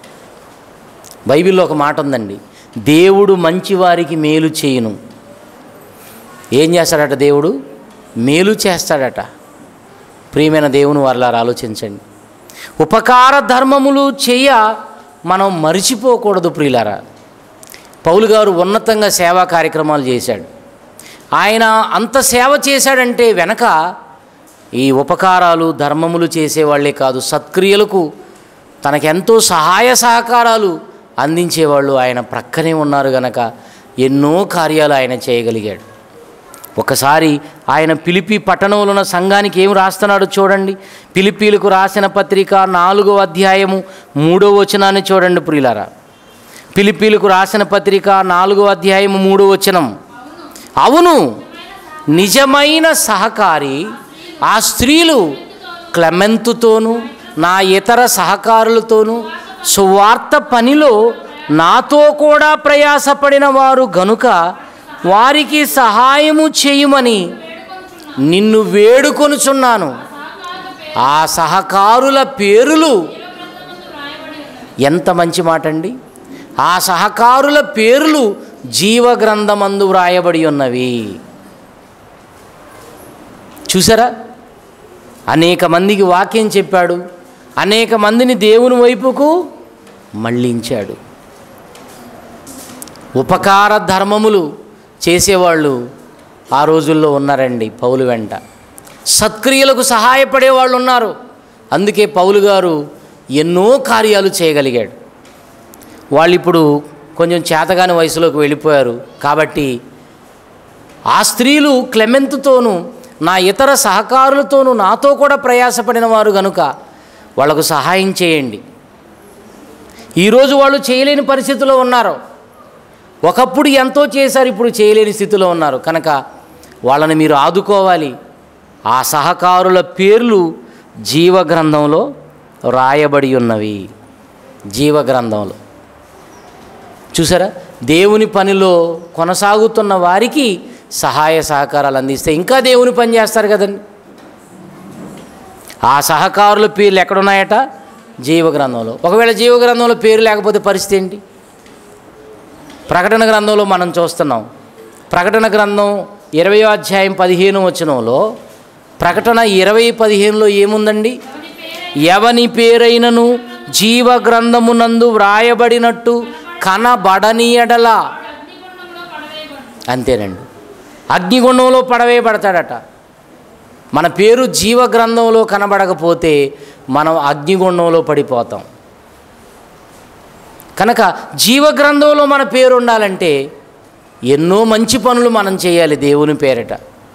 బైబిల్లో ఒక మాట ఉందండి, దేవుడు మంచివారికి మేలు చేయును. ఏం చేస్తాడట? దేవుడు మేలు చేస్తాడట. ప్రియమైన దేవుని వారలారా, ఆలోచించండి. ఉపకార ధర్మములు చేయ మనం మరిచిపోకూడదు ప్రియులారా. పౌలు గారు ఉన్నతంగా సేవా కార్యక్రమాలు చేశాడు. ఆయన అంత సేవ చేశాడంటే వెనక ఈ ఉపకారాలు ధర్మములు చేసేవాళ్లే కాదు, సత్క్రియలకు తనకెంతో సహాయ సహకారాలు అందించేవాళ్ళు ఆయన ప్రక్కనే ఉన్నారు గనక ఎన్నో కార్యాలు ఆయన చేయగలిగాడు. ఒకసారి ఆయన ఫిలిప్పీ పట్టణంలో ఉన్న సంఘానికి ఏం రాస్తున్నాడో చూడండి. ఫిలిప్పీలకు రాసిన పత్రిక 4వ అధ్యాయము 3వ వచనాన్ని చూడండి ప్రియులారా. ఫిలిప్పీలకు రాసిన పత్రిక 4వ అధ్యాయము 3వ వచనం. అవును, నిజమైన సహకారి ఆ స్త్రీలు క్లెమెంతుతోనూ నా ఇతర సహకారులతోనూ సువార్త పనిలో నాతో కూడా ప్రయాసపడిన వారు గనుక వారికి సహాయము చేయమని నిన్ను వేడుకొనుచున్నాను. ఆ సహకారుల పేరులు, ఎంత మంచి మాట అండి! ఆ సహకారుల పేర్లు జీవగ్రంథమందు వ్రాయబడి ఉన్నవి. చూసారా? అనేక మందికి వాక్యం చెప్పాడు, అనేక మందిని దేవుని వైపుకు మళ్ళించాడు. ఉపకార ధర్మములు చేసేవాళ్ళు ఆ రోజుల్లో ఉన్నారండి పౌలు వెంట. సత్క్రియలకు సహాయపడే వాళ్ళు ఉన్నారు. అందుకే పౌలు గారు ఎన్నో కార్యాలు చేయగలిగాడు. వాళ్ళు ఇప్పుడు కొంచెం చేతగాని వయసులోకి వెళ్ళిపోయారు కాబట్టి ఆ స్త్రీలు క్లెమెంతుతోనూ నా ఇతర సహకారులతోనూ నాతో కూడా ప్రయాసపడిన వారు కనుక వాళ్లకు సహాయం చేయండి. ఈరోజు వాళ్ళు చేయలేని పరిస్థితిలో ఉన్నారు. ఒకప్పుడు ఎంతో చేశారు, ఇప్పుడు చేయలేని స్థితిలో ఉన్నారు కనుక వాళ్ళని మీరు ఆదుకోవాలి. ఆ సహకారుల పేర్లు జీవగ్రంథంలో రాయబడి ఉన్నవి. జీవగ్రంథంలో చూసారా? దేవుని పనిలో కొనసాగుతున్న వారికి సహాయ సహకారాలు అందిస్తే ఇంకా దేవుని పని చేస్తారు కదండి. ఆ సహకారుల పేర్లు ఎక్కడున్నాయట? జీవగ్రంథంలో. ఒకవేళ జీవగ్రంథంలో పేరు లేకపోతే పరిస్థితి ఏంటి? ప్రకటన గ్రంథంలో మనం చూస్తున్నాం. ప్రకటన గ్రంథం 20వ అధ్యాయం 15వ వచనంలో, ప్రకటన 20:15లో ఏముందండి? ఎవని పేరైనను జీవగ్రంథమునందు వ్రాయబడినట్టు కనబడని ఎడల, అంతేనండి, అగ్నిగుండంలో పడవేయబడతాడట. మన పేరు జీవగ్రంథంలో కనబడకపోతే మనం అగ్నిగుండంలో పడిపోతాం. కనుక జీవగ్రంథంలో మన పేరు ఉండాలంటే ఎన్నో మంచి పనులు మనం చేయాలి దేవుని పేరిట.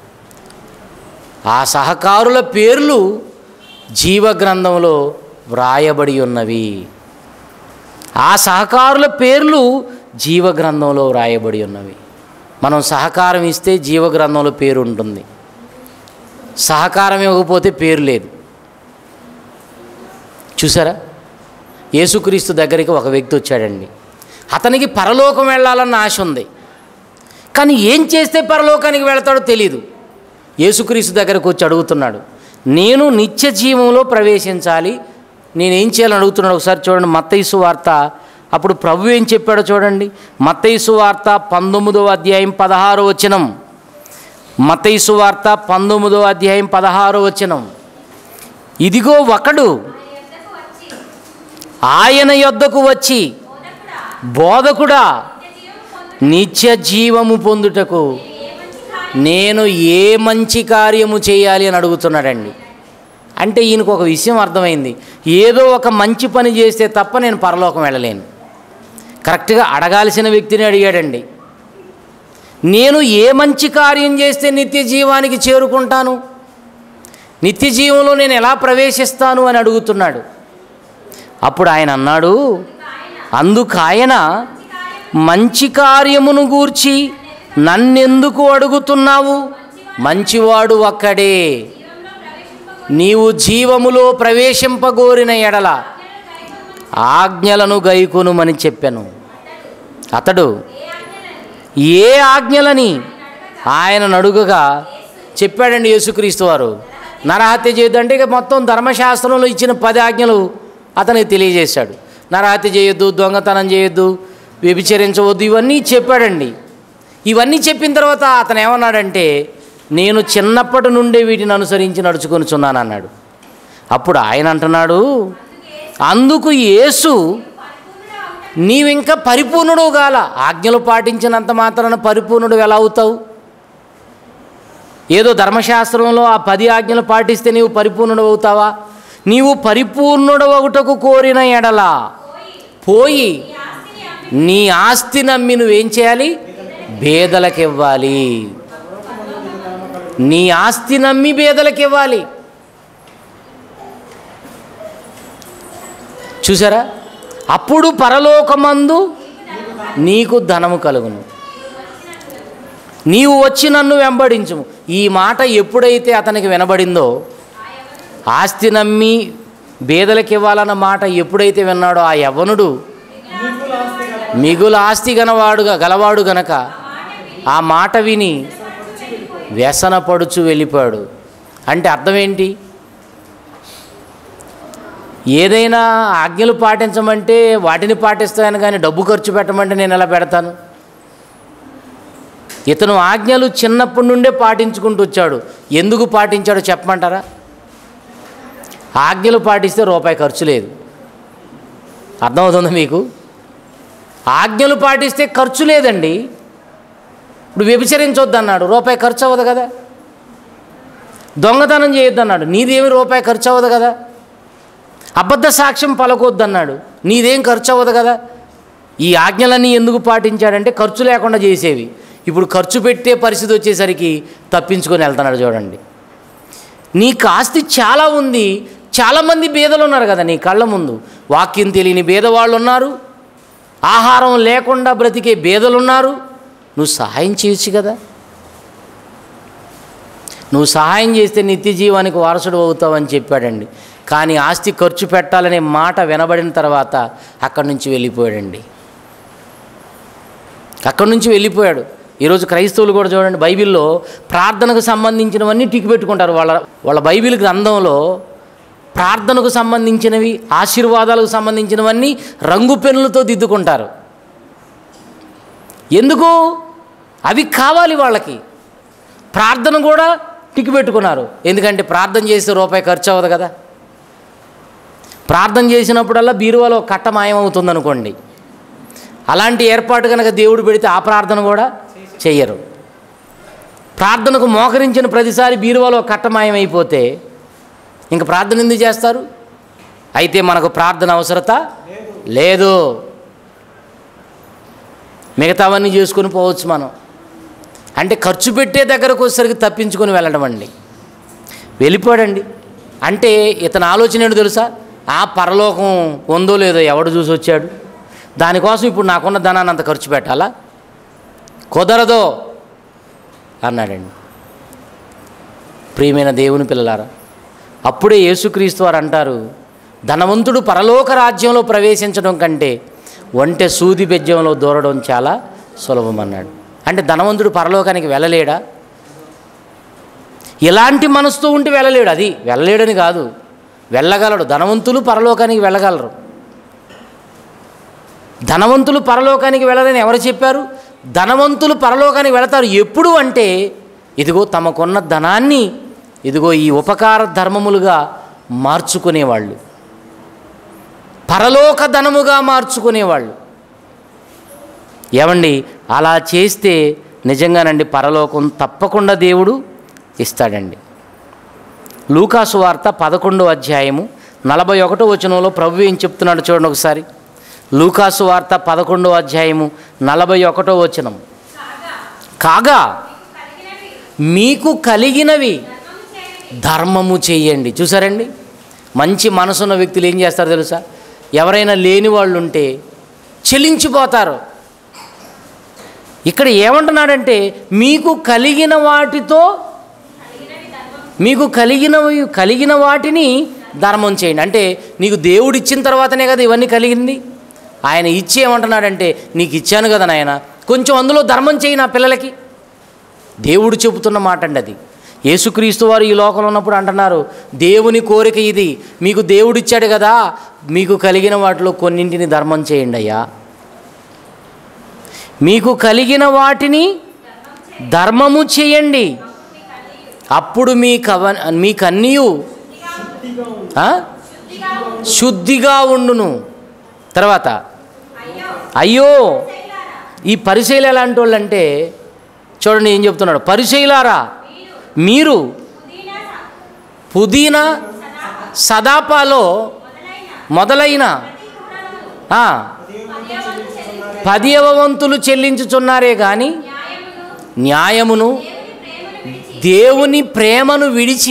ఆ సహకారుల పేర్లు జీవగ్రంథంలో వ్రాయబడి ఉన్నవి. ఆ సహకారుల పేర్లు జీవగ్రంథంలో వ్రాయబడి ఉన్నవి. మనం సహకారం ఇస్తే జీవగ్రంథంలో పేరు ఉంటుంది, సహకారం ఇవ్వకపోతే పేరు లేదు. చూసారా, యేసుక్రీస్తు దగ్గరికి ఒక వ్యక్తి వచ్చాడండి. అతనికి పరలోకం వెళ్ళాలన్న ఆశ ఉంది, కానీ ఏం చేస్తే పరలోకానికి వెళతాడో తెలీదు. యేసుక్రీస్తు దగ్గరకు వచ్చి అడుగుతున్నాడు, నేను నిత్య జీవంలో ప్రవేశించాలి, నేనేం చేయాలని అడుగుతున్నాడు. ఒకసారి చూడండి మత్తయి సువార్త, అప్పుడు ప్రభు ఏం చెప్పాడో చూడండి. మత్తయి సువార్త 19వ అధ్యాయం 16వ వచనం. మత్తయి సువార్త 19వ అధ్యాయం 16వ వచనం. ఇదిగో ఒకడు ఆయన యొద్దకు వచ్చి, బోధకుడా, నిత్య జీవము పొందుటకు నేను ఏ మంచి కార్యము చేయాలి అని అడుగుతున్నాడండి. అంటే ఈయనకు ఒక విషయం అర్థమైంది, ఏదో ఒక మంచి పని చేస్తే తప్ప నేను పరలోకం వెళ్ళలేను. కరెక్ట్గా అడగాల్సిన వ్యక్తిని అడిగాడండి. నేను ఏ మంచి కార్యం చేస్తే నిత్య జీవానికి చేరుకుంటాను, నిత్య జీవంలో నేను ఎలా ప్రవేశిస్తాను అని అడుగుతున్నాడు. అప్పుడు ఆయన అన్నాడు, అందుకు ఆయన, మంచి కార్యమును గూర్చి నన్నెందుకు అడుగుతున్నావు? మంచివాడు ఒక్కడే. నీవు జీవములో ప్రవేశింపగోరిన ఎడల ఆజ్ఞలను గైకొనుమని చెప్పాను. అతడు ఏ ఆజ్ఞలని ఆయన అడుగగా చెప్పాడండి యేసుక్రీస్తు వారు. నరహత్య చేయొద్దంటే ఇక మొత్తం ధర్మశాస్త్రంలో ఇచ్చిన 10 ఆజ్ఞలు అతనికి తెలియజేశాడు. నరహత్య చేయొద్దు, దొంగతనం చేయొద్దు, వ్యభిచరించవద్దు, ఇవన్నీ చెప్పాడండి. ఇవన్నీ చెప్పిన తర్వాత అతను ఏమన్నాడంటే, నేను చిన్నప్పటి నుండే వీటిని అనుసరించి నడుచుకొనిచున్నాను అన్నాడు. అప్పుడు ఆయన అంటున్నాడు, అందుకు యేసు, నీవింకా పరిపూర్ణుడు కాల, ఆజ్ఞలు పాటించినంత మాత్రాన పరిపూర్ణుడు ఎలా అవుతావు? ఏదో ధర్మశాస్త్రంలో ఆ 10 ఆజ్ఞలు పాటిస్తే నీవు పరిపూర్ణుడు అవుతావా? నీవు పరిపూర్ణుడు అవుటకు కోరిన ఎడల పోయి నీ ఆస్తి నమ్మి నువ్వేం చేయాలి? పేదలకు ఇవ్వాలి. నీ ఆస్తి నమ్మి పేదలకు ఇవ్వాలి. చూసారా, అప్పుడు పరలోకమందు నీకు ధనము కలుగును, నీవు వచ్చి నన్ను వెంబడించుము. ఈ మాట ఎప్పుడైతే అతనికి వినబడిందో, ఆస్తి నమ్మి బేదలకు ఇవ్వాలన్న మాట ఎప్పుడైతే విన్నాడో, ఆ యవ్వనుడు మిగులు ఆస్తి గలవాడు గనక ఆ మాట విని వ్యసనపడుచు వెళ్ళిపోయాడు. అంటే అర్థం ఏంటి? ఏదైనా ఆజ్ఞలు పాటించమంటే వాటిని పాటిస్తాను, కానీ డబ్బు ఖర్చు పెట్టమంటే నేను ఎలా పెడతాను? ఇతను ఆజ్ఞలు చిన్నప్పటి నుండే పాటించుకుంటూ వచ్చాడు. ఎందుకు పాటించాడో చెప్పమంటారా? ఆజ్ఞలు పాటిస్తే రూపాయి ఖర్చు లేదు. అర్థమవుతుందా మీకు? ఆజ్ఞలు పాటిస్తే ఖర్చు లేదండి. ఇప్పుడు వ్యభిచరించొద్దు అన్నాడు, రూపాయి ఖర్చు అవ్వదు కదా. దొంగతనం చేయొద్దు అన్నాడు, నీదేమి రూపాయి ఖర్చు అవ్వదు కదా. అబద్ధ సాక్ష్యం పలకొద్దు అన్నాడు, నీదేం ఖర్చు అవ్వదు కదా. ఈ ఆజ్ఞలన్నీ ఎందుకు పాటించాడంటే ఖర్చు లేకుండా చేసేవి. ఇప్పుడు ఖర్చు పెట్టే పరిస్థితి వచ్చేసరికి తప్పించుకొని వెళ్తున్నాడు. చూడండి, నీకు ఆస్తి చాలా ఉంది, చాలామంది బీదలు ఉన్నారు కదా నీ కళ్ళ ముందు. వాక్యం తెలియని బీదవాళ్ళు ఉన్నారు, ఆహారం లేకుండా బ్రతికే బీదలున్నారు. నువ్వు సహాయం చేయొచ్చు కదా. నువ్వు సహాయం చేస్తే నిత్య జీవానికి వారసుడు అవుతావని చెప్పాడండి. కానీ ఆస్తి ఖర్చు పెట్టాలనే మాట వినబడిన తర్వాత అక్కడి నుంచి వెళ్ళిపోయాడండి. అక్కడి నుంచి వెళ్ళిపోయాడు. ఈరోజు క్రైస్తవులు కూడా చూడండి, బైబిల్లో ప్రార్థనకు సంబంధించినవన్నీ టిక్ పెట్టుకుంటారు. వాళ్ళ బైబిల్ గ్రంథంలో ప్రార్థనకు సంబంధించినవి, ఆశీర్వాదాలకు సంబంధించినవన్నీ రంగు పెన్నులతో దిద్దుకుంటారు. ఎందుకు? అవి కావాలి వాళ్ళకి. ప్రార్థన కూడా టిక్ పెట్టుకున్నారు, ఎందుకంటే ప్రార్థన చేస్తే రూపాయి ఖర్చు అవ్వదు కదా. ప్రార్థన చేసినప్పుడల్లా బీరువాలో కట్ట మాయమవుతుంది అనుకోండి, అలాంటి ఏర్పాటు కనుక దేవుడు పెడితే ఆ ప్రార్థన కూడా చెయ్యరు. ప్రార్థనకు మోకరించిన ప్రతిసారి బీరువాలో కట్ట మాయమైపోతే ఇంక ప్రార్థన ఎందుకు చేస్తారు? అయితే మనకు ప్రార్థన అవసరత లేదు. మిగతావన్నీ చేసుకొని పోవచ్చు మనం. అంటే ఖర్చు పెట్టే దగ్గరకు వచ్చేసరికి తప్పించుకొని వెళ్ళడం అండి. వెళ్ళిపోయాడండి. అంటే ఇతని ఆలోచన ఏంటో తెలుసా? పరలోకం ఉందో లేదో ఎవడు చూసి వచ్చాడు, దానికోసం ఇప్పుడు నాకున్న ధనాన్ని అంత ఖర్చు పెట్టాలా, కుదరదో అన్నాడండి. ప్రియమైన దేవుని పిల్లలారా, అప్పుడే యేసుక్రీస్తు వారు అంటారు, ధనవంతుడు పరలోక రాజ్యంలో ప్రవేశించడం కంటే ఒంటె సూది బెజ్జంలో దూరడం చాలా సులభం అన్నాడు. అంటే ధనవంతుడు పరలోకానికి వెళ్ళలేడా? ఎలాంటి మనసుతో ఉంటే వెళ్ళలేడు. అది వెళ్ళలేడని కాదు, వెళ్ళగలడు. ధనవంతులు పరలోకానికి వెళ్ళగలరు. ధనవంతులు పరలోకానికి వెళ్ళరని ఎవరు చెప్పారు? ధనవంతులు పరలోకానికి వెళతారు. ఎప్పుడు అంటే ఇదిగో తమకున్న ధనాన్ని ఇదిగో ఈ ఉపకార ధర్మములుగా మార్చుకునేవాళ్ళు, పరలోక ధనముగా మార్చుకునేవాళ్ళు. ఏమండి, అలా చేస్తే నిజంగానండి పరలోకం తప్పకుండా దేవుడు ఇస్తాడండి. లూకాసు వార్త 11వ అధ్యాయము 41వ వచనంలో ప్రభు ఏం చెప్తున్నాడు చూడండి ఒకసారి. లూకాసు వార్త 11వ అధ్యాయము 41వ వచనం. కాగా మీకు కలిగినవి ధర్మము చేయండి. చూసారండి, మంచి మనసున్న వ్యక్తులు ఏం చేస్తారో తెలుసా? ఎవరైనా లేని వాళ్ళు ఉంటే చెల్లించిపోతారు. ఇక్కడ ఏమంటున్నాడంటే మీకు కలిగిన వాటితో, మీకు కలిగిన వాటిని ధర్మం చేయండి. అంటే నీకు దేవుడు ఇచ్చిన తర్వాతనే కదా ఇవన్నీ కలిగింది. ఆయన ఇచ్చి ఏమంటున్నాడంటే నీకు ఇచ్చాను కదా నాయన, కొంచెం అందులో ధర్మం చేయి నా పిల్లలకి. దేవుడు చెబుతున్న మాట అండి అది. యేసుక్రీస్తు వారు ఈ లోకంలో ఉన్నప్పుడు అంటున్నారు, దేవుని కోరిక ఇది, మీకు దేవుడు ఇచ్చాడు కదా, మీకు కలిగిన వాటిలో కొన్నింటిని ధర్మం చేయండి అయ్యా. మీకు కలిగిన వాటిని ధర్మము చేయండి, అప్పుడు మీకన్నీయు శుద్ధిగా ఉండును. తర్వాత అయ్యో, ఈ పరిసయ్యులు ఎలాంటి వాళ్ళు అంటే చూడండి ఏం చెప్తున్నాడు. పరిసయ్యులారా, మీరు పుదీనా సదాపాలో మొదలైన 10వ వంతులు చెల్లించుచున్నారే కానీ న్యాయమును దేవుని ప్రేమను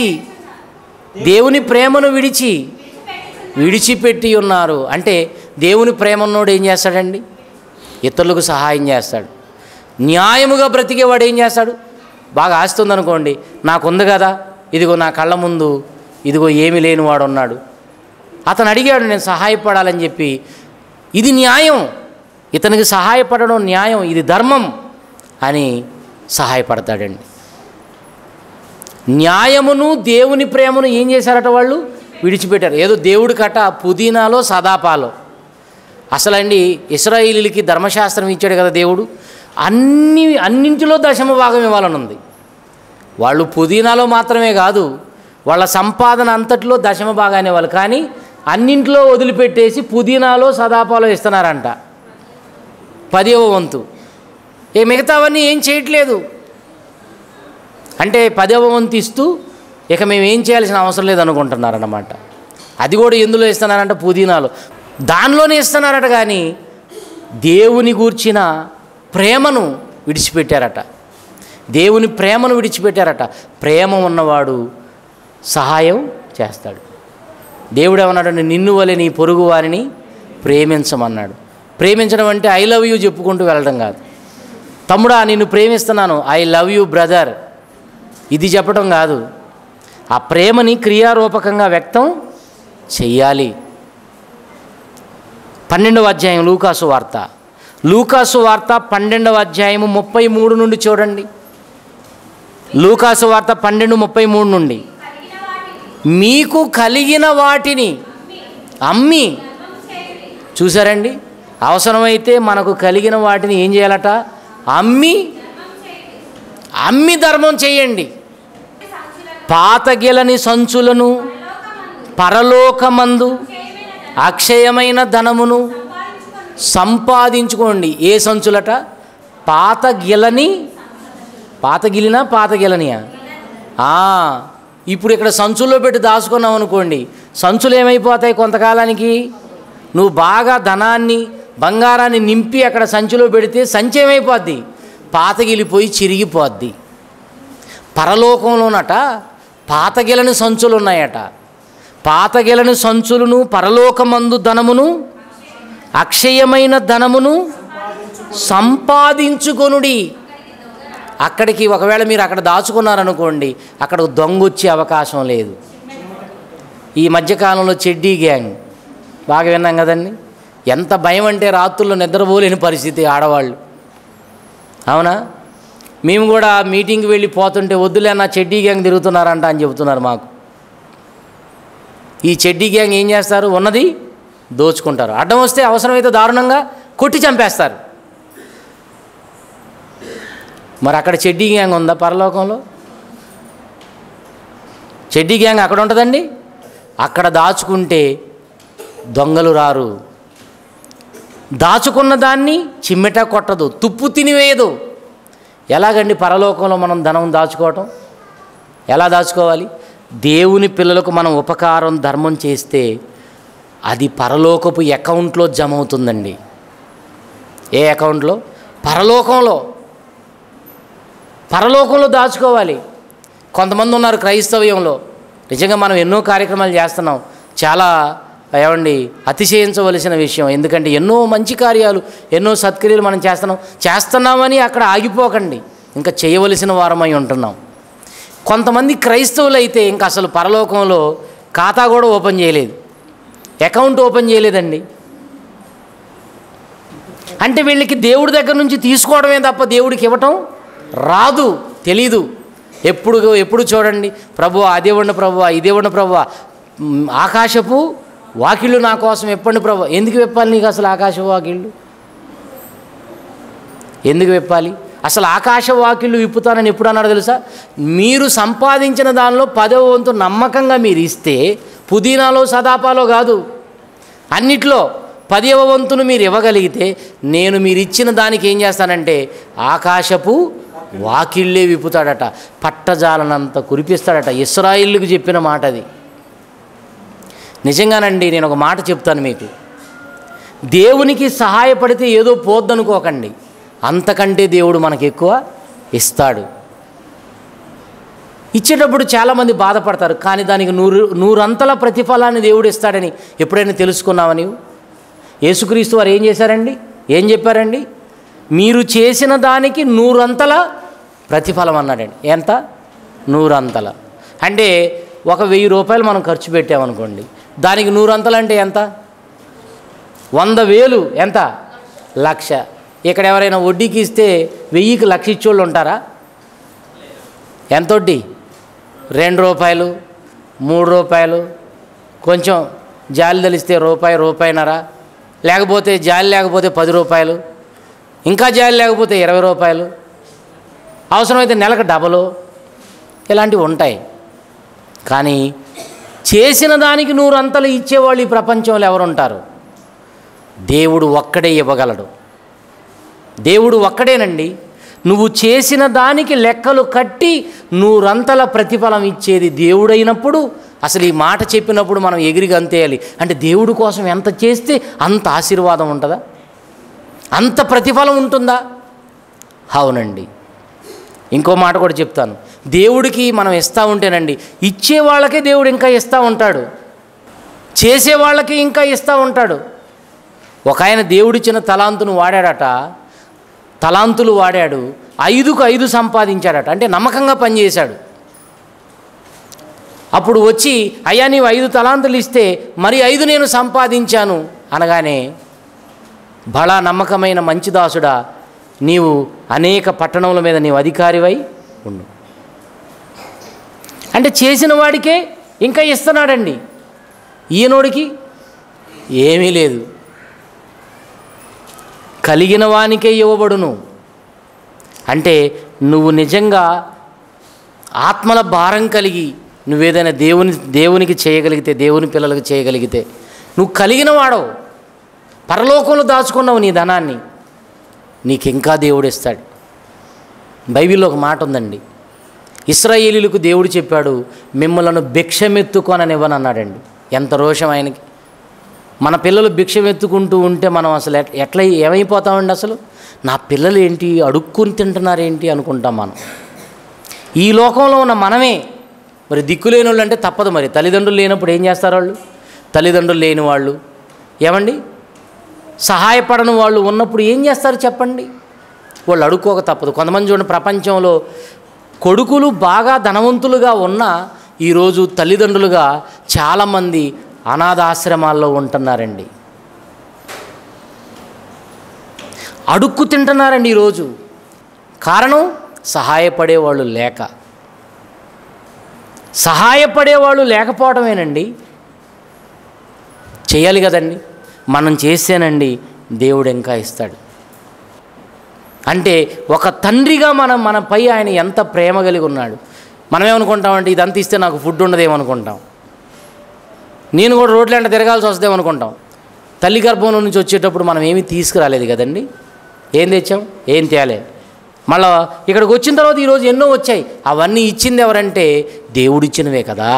విడిచిపెట్టి ఉన్నారు. అంటే దేవుని ప్రేమన్నోడు ఏం చేస్తాడండి? ఇతరులకు సహాయం చేస్తాడు. న్యాయముగా బ్రతికేవాడు ఏం చేస్తాడు? బాగా ఆస్తి ఉందనుకోండి, నాకుంది కదా, ఇదిగో నా కళ్ళ ముందు ఇదిగో ఏమీ లేనివాడు ఉన్నాడు, అతను అడిగాడు నేను సహాయపడాలని చెప్పి, ఇది న్యాయం, ఇతనికి సహాయపడడం న్యాయం, ఇది ధర్మం అని సహాయపడతాడండి. న్యాయమును దేవుని ప్రేమను ఏం చేశారట? వాళ్ళు విడిచిపెట్టారు. ఏదో దేవుడి కట్ట పుదీనాలో సదాపాలో. అసలండి ఇశ్రాయేలీయులకి ధర్మశాస్త్రం ఇచ్చాడు కదా దేవుడు, అన్నింటిలో దశమ భాగం ఇవ్వాలని ఉంది. వాళ్ళు పుదీనాలో మాత్రమే కాదు, వాళ్ళ సంపాదన అంతటిలో దశమ భాగాన్ని ఇవ్వాలి. కానీ అన్నింటిలో వదిలిపెట్టేసి పుదీనాలో సదాపాలో ఇస్తున్నారంట 10వ వంతు. మిగతావన్నీ ఏం చేయట్లేదు. అంటే 10వ వంతు ఇస్తూ ఇక మేము ఏం చేయాల్సిన అవసరం లేదు అనుకుంటున్నారన్నమాట. అది కూడా ఎందులో ఇస్తున్నారంట? పుదీనాలో, దానిలోనే ఇస్తున్నారట. కానీ దేవుని గూర్చిన ప్రేమను విడిచిపెట్టారట. దేవుని ప్రేమను విడిచిపెట్టారట. ప్రేమ ఉన్నవాడు సహాయం చేస్తాడు. దేవుడు ఏమన్నాడు? నిన్ను వలె నీ పొరుగు వారిని ప్రేమించమన్నాడు. ప్రేమించడం అంటే ఐ లవ్ యూ చెప్పుకుంటూ వెళ్ళడం కాదు. తమ్ముడా నిన్ను ప్రేమిస్తున్నాను, ఐ లవ్ యూ బ్రదర్, ఇది చెప్పడం కాదు. ఆ ప్రేమని క్రియారూపకంగా వ్యక్తం చెయ్యాలి. 12వ అధ్యాయం లూకాసు వార్త 12వ అధ్యాయము 33 నుండి చూడండి. లూకాసు వార్త 12:33 నుండి. మీకు కలిగిన వాటిని అమ్మి, చూసారండి, అవసరమైతే మనకు కలిగిన వాటిని ఏం చేయాలట? అమ్మి ధర్మం చేయండి. పాతగిలని సంచులను పరలోకమందు అక్షయమైన ధనమును సంపాదించుకోండి. ఏ సంచులట? పాతగిలినియా? ఇప్పుడు ఇక్కడ సంచుల్లో పెట్టి దాచుకున్నావు అనుకోండి, సంచులు ఏమైపోతాయి కొంతకాలానికి. నువ్వు బాగా ధనాన్ని బంగారాన్ని నింపి అక్కడ సంచిలో పెడితే సంచి ఏమైపోద్ది? పాతగిలిపోయి చిరిగిపోద్ది. పరలోకంలోనట పాతగిలని సంచులు ఉన్నాయట. పాతగిలని సంచులను పరలోకమందు ధనమును అక్షయమైన ధనమును సంపాదించుకొనుడి. అక్కడికి ఒకవేళ మీరు అక్కడ దాచుకున్నారనుకోండి, అక్కడ దొంగ వచ్చే అవకాశం లేదు. ఈ మధ్యకాలంలో చెడ్డీ గ్యాంగ్ బాగా విన్నాం కదండి. ఎంత భయం అంటే రాత్రుల్లో నిద్రపోలేని పరిస్థితి ఆడవాళ్ళు. అవునా? మేము కూడా మీటింగ్కి వెళ్ళి పోతుంటే వద్దులే నా చెడ్డీ గ్యాంగ్ తిరుగుతున్నారంట అని చెబుతున్నారు మాకు. ఈ చెడ్డీ గ్యాంగ్ ఏం చేస్తారు? ఉన్నది దోచుకుంటారు. అడ్డం వస్తే అవసరమైతే దారుణంగా కొట్టి చంపేస్తారు. మరి అక్కడ చెడ్డీ గ్యాంగ్ ఉందా పరలోకంలో? చెడ్డీ గ్యాంగ్ అక్కడ ఉంటుందండి. అక్కడ దాచుకుంటే దొంగలు రారు. దాచుకున్న దాన్ని చిమ్మెట కొట్టదు, తుప్పు తినివేయదు. ఎలాగండి పరలోకంలో మనం ధనం దాచుకోవటం? ఎలా దాచుకోవాలి? దేవుని పిల్లలకు మనం ఉపకారం ధర్మం చేస్తే అది పరలోకపు అకౌంట్లో జమ అవుతుందండి. ఏ అకౌంట్లో? పరలోకంలో దాచుకోవాలి. కొంతమంది ఉన్నారు క్రైస్తవ్యంలో, నిజంగా మనం ఎన్నో కార్యక్రమాలు చేస్తున్నాం, చాలా అతిశయించవలసిన విషయం. ఎందుకంటే ఎన్నో మంచి కార్యాలు, ఎన్నో సత్క్రియలు మనం చేస్తున్నామని అక్కడ ఆగిపోకండి, ఇంకా చేయవలసిన వారమై ఉంటున్నాం. కొంతమంది క్రైస్తవులు అయితే ఇంకా అసలు పరలోకంలో ఖాతా కూడా ఓపెన్ చేయలేదు, అకౌంట్ ఓపెన్ చేయలేదండి. అంటే వీళ్ళకి దేవుడి దగ్గర నుంచి తీసుకోవడమే తప్ప దేవుడికి ఇవ్వటం రాదు, తెలీదు. ఎప్పుడు చూడండి, ప్రభువా అదేవ్వండి, ప్రభువా ఇదేవ్వండి, ప్రభువా ఆకాశపు వాకిళ్ళు నా కోసం ఎప్పండి ప్రభు. ఎందుకు విప్పాలి నీకు అసలు ఆకాశ వాకిళ్ళు? ఎందుకు విప్పాలి? అసలు ఆకాశ వాకిళ్ళు విప్పుతానని ఎప్పుడు అన్నాడు తెలుసా? మీరు సంపాదించిన దానిలో 10వ వంతు నమ్మకంగా మీరు ఇస్తే, పుదీనాలో సదాపాలో కాదు, అన్నిట్లో 10వ వంతును మీరు ఇవ్వగలిగితే నేను మీరు ఇచ్చిన దానికి ఏం చేస్తానంటే ఆకాశపు వాకిళ్ళే విప్పుతాడట, పట్టజాలనంత కురిపిస్తాడట. ఇశ్రాయేలుకు చెప్పిన మాట అది. నిజంగానండి, నేను ఒక మాట చెప్తాను మీకు. దేవునికి సహాయపడితే ఏదో పోద్దనుకోకండి, అంతకంటే దేవుడు మనకు ఎక్కువ ఇస్తాడు. ఇచ్చేటప్పుడు చాలామంది బాధపడతారు, కానీ దానికి నూరంతల ప్రతిఫలాన్ని దేవుడు ఇస్తాడని ఎప్పుడైనా తెలుసుకున్నావా నీవు? యేసుక్రీస్తు వారు ఏం చేశారండి? ఏం చెప్పారండి? మీరు చేసిన దానికి 100 ప్రతిఫలం అన్నాడండి. ఎంత? 100. అంటే 1000 రూపాయలు మనం ఖర్చు పెట్టామనుకోండి, దానికి 100 అంటే ఎంత? 100,000 ఎంత? 1,00,000. ఇక్కడ ఎవరైనా వడ్డీకి ఇస్తే 1000కి 1,00,000 ఇచ్చోళ్ళు ఉంటారా? ఎంత వడ్డీ? 2 రూపాయలు, 3 రూపాయలు, కొంచెం జాలి తెలిస్తే రూపాయి, రూపాయిన్నర, లేకపోతే జాలి లేకపోతే 10 రూపాయలు, ఇంకా జాలి లేకపోతే 20 రూపాయలు, అవసరమైతే నెలకు డబలు, ఇలాంటివి ఉంటాయి. కానీ చేసిన దానికి 100 ఇచ్చేవాళ్ళు ఈ ప్రపంచంలో ఎవరుంటారు? దేవుడు ఒక్కడే ఇవ్వగలడు. దేవుడు ఒక్కడేనండి. నువ్వు చేసిన దానికి లెక్కలు కట్టి 100 ప్రతిఫలం ఇచ్చేది దేవుడైనప్పుడు అసలు ఈ మాట చెప్పినప్పుడు మనం ఎగిరిగా అంతేయాలి. అంటే దేవుడి కోసం ఎంత చేస్తే అంత ఆశీర్వాదం ఉంటుందా? అంత ప్రతిఫలం ఉంటుందా? అవునండి. ఇంకో మాట కూడా చెప్తాను. దేవుడికి మనం ఇస్తూ ఉంటేనండి, ఇచ్చే వాళ్ళకే దేవుడు ఇంకా ఇస్తూ ఉంటాడు, చేసే వాళ్ళకి ఇంకా ఇస్తూ ఉంటాడు. ఒక ఆయన దేవుడిచ్చిన తలాంతును వాడాడట, తలాంతులు వాడాడు, 5కు 5 సంపాదించాడట. అంటే నమ్మకంగా పనిచేశాడు. అప్పుడు వచ్చి, అయ్యా నీవు 5 తలాంతులు ఇస్తే మరి 5 నేను సంపాదించాను అనగానే, బలా నమ్మకమైన మంచి దాసుడా, నీవు అనేక పట్టణముల మీద నీవు అధికారివై ఉండు. అంటే చేసిన వాడికే ఇంకా ఇస్తున్నాడండి. ఈయనోడికి ఏమీ లేదు. కలిగిన వానికే ఇవ్వబడును. అంటే నువ్వు నిజంగా ఆత్మల భారం కలిగి నువ్వేదైనా దేవునికి చేయగలిగితే, దేవుని పిల్లలకు చేయగలిగితే నువ్వు కలిగిన వాడవు, పరలోకంలో దాచుకున్నావు నీ ధనాన్ని, నీకు ఇంకా దేవుడు ఇస్తాడు. బైబిల్లో ఒక మాట ఉందండి, ఇశ్రాయేలీయులకు దేవుడు చెప్పాడు, మిమ్మలను భిక్షమెత్తుకొననివ్వనన్నాడండి. ఎంత రోషం ఆయనకి! మన పిల్లలు భిక్షం ఎత్తుకుంటూ ఉంటే మనం అసలు ఎట్లా ఏమైపోతామండి? అసలు నా పిల్లలు ఏంటి అడుక్కుని తింటున్నారేంటి అనుకుంటాం మనం. ఈ లోకంలో ఉన్న మనమే మరి దిక్కులేని వాళ్ళు అంటే తప్పదు. మరి తల్లిదండ్రులు లేనప్పుడు ఏం చేస్తారు వాళ్ళు? తల్లిదండ్రులు లేని వాళ్ళు ఏమండి, సహాయపడని వాళ్ళు ఉన్నప్పుడు ఏం చేస్తారు చెప్పండి? వాళ్ళు అడుక్కోక తప్పదు. కొంతమంది చూడండి, ప్రపంచంలో కొడుకులు బాగా ధనవంతులుగా ఉన్న ఈరోజు తల్లిదండ్రులుగా చాలామంది అనాథాశ్రమాల్లో ఉంటున్నారండి. అడుక్కు తింటున్నారండి ఈరోజు. కారణం సహాయపడేవాళ్ళు లేక. సహాయపడేవాళ్ళు లేకపోవడమేనండి. చేయాలి కదండి. మనం చేస్తేనండి దేవుడు ఇంకా ఇస్తాడు. అంటే ఒక తండ్రిగా మనపై ఆయన ఎంత ప్రేమ కలిగి ఉన్నాడు. మనమేమనుకుంటామంటే ఇదంతా ఇస్తే నాకు ఫుడ్ ఉండదేమనుకుంటాం. నేను కూడా రోడ్లు అంటే తిరగాల్సి వస్తుందేమనుకుంటాం. తల్లి గర్భంలో నుంచి వచ్చేటప్పుడు మనం ఏమీ తీసుకురాలేదు కదండి. ఏం తెచ్చాం? ఏం తేలే. మళ్ళా ఇక్కడికి వచ్చిన తర్వాత ఈరోజు ఎన్నో వచ్చాయి. అవన్నీ ఇచ్చింది ఎవరంటే దేవుడిచ్చినవే కదా.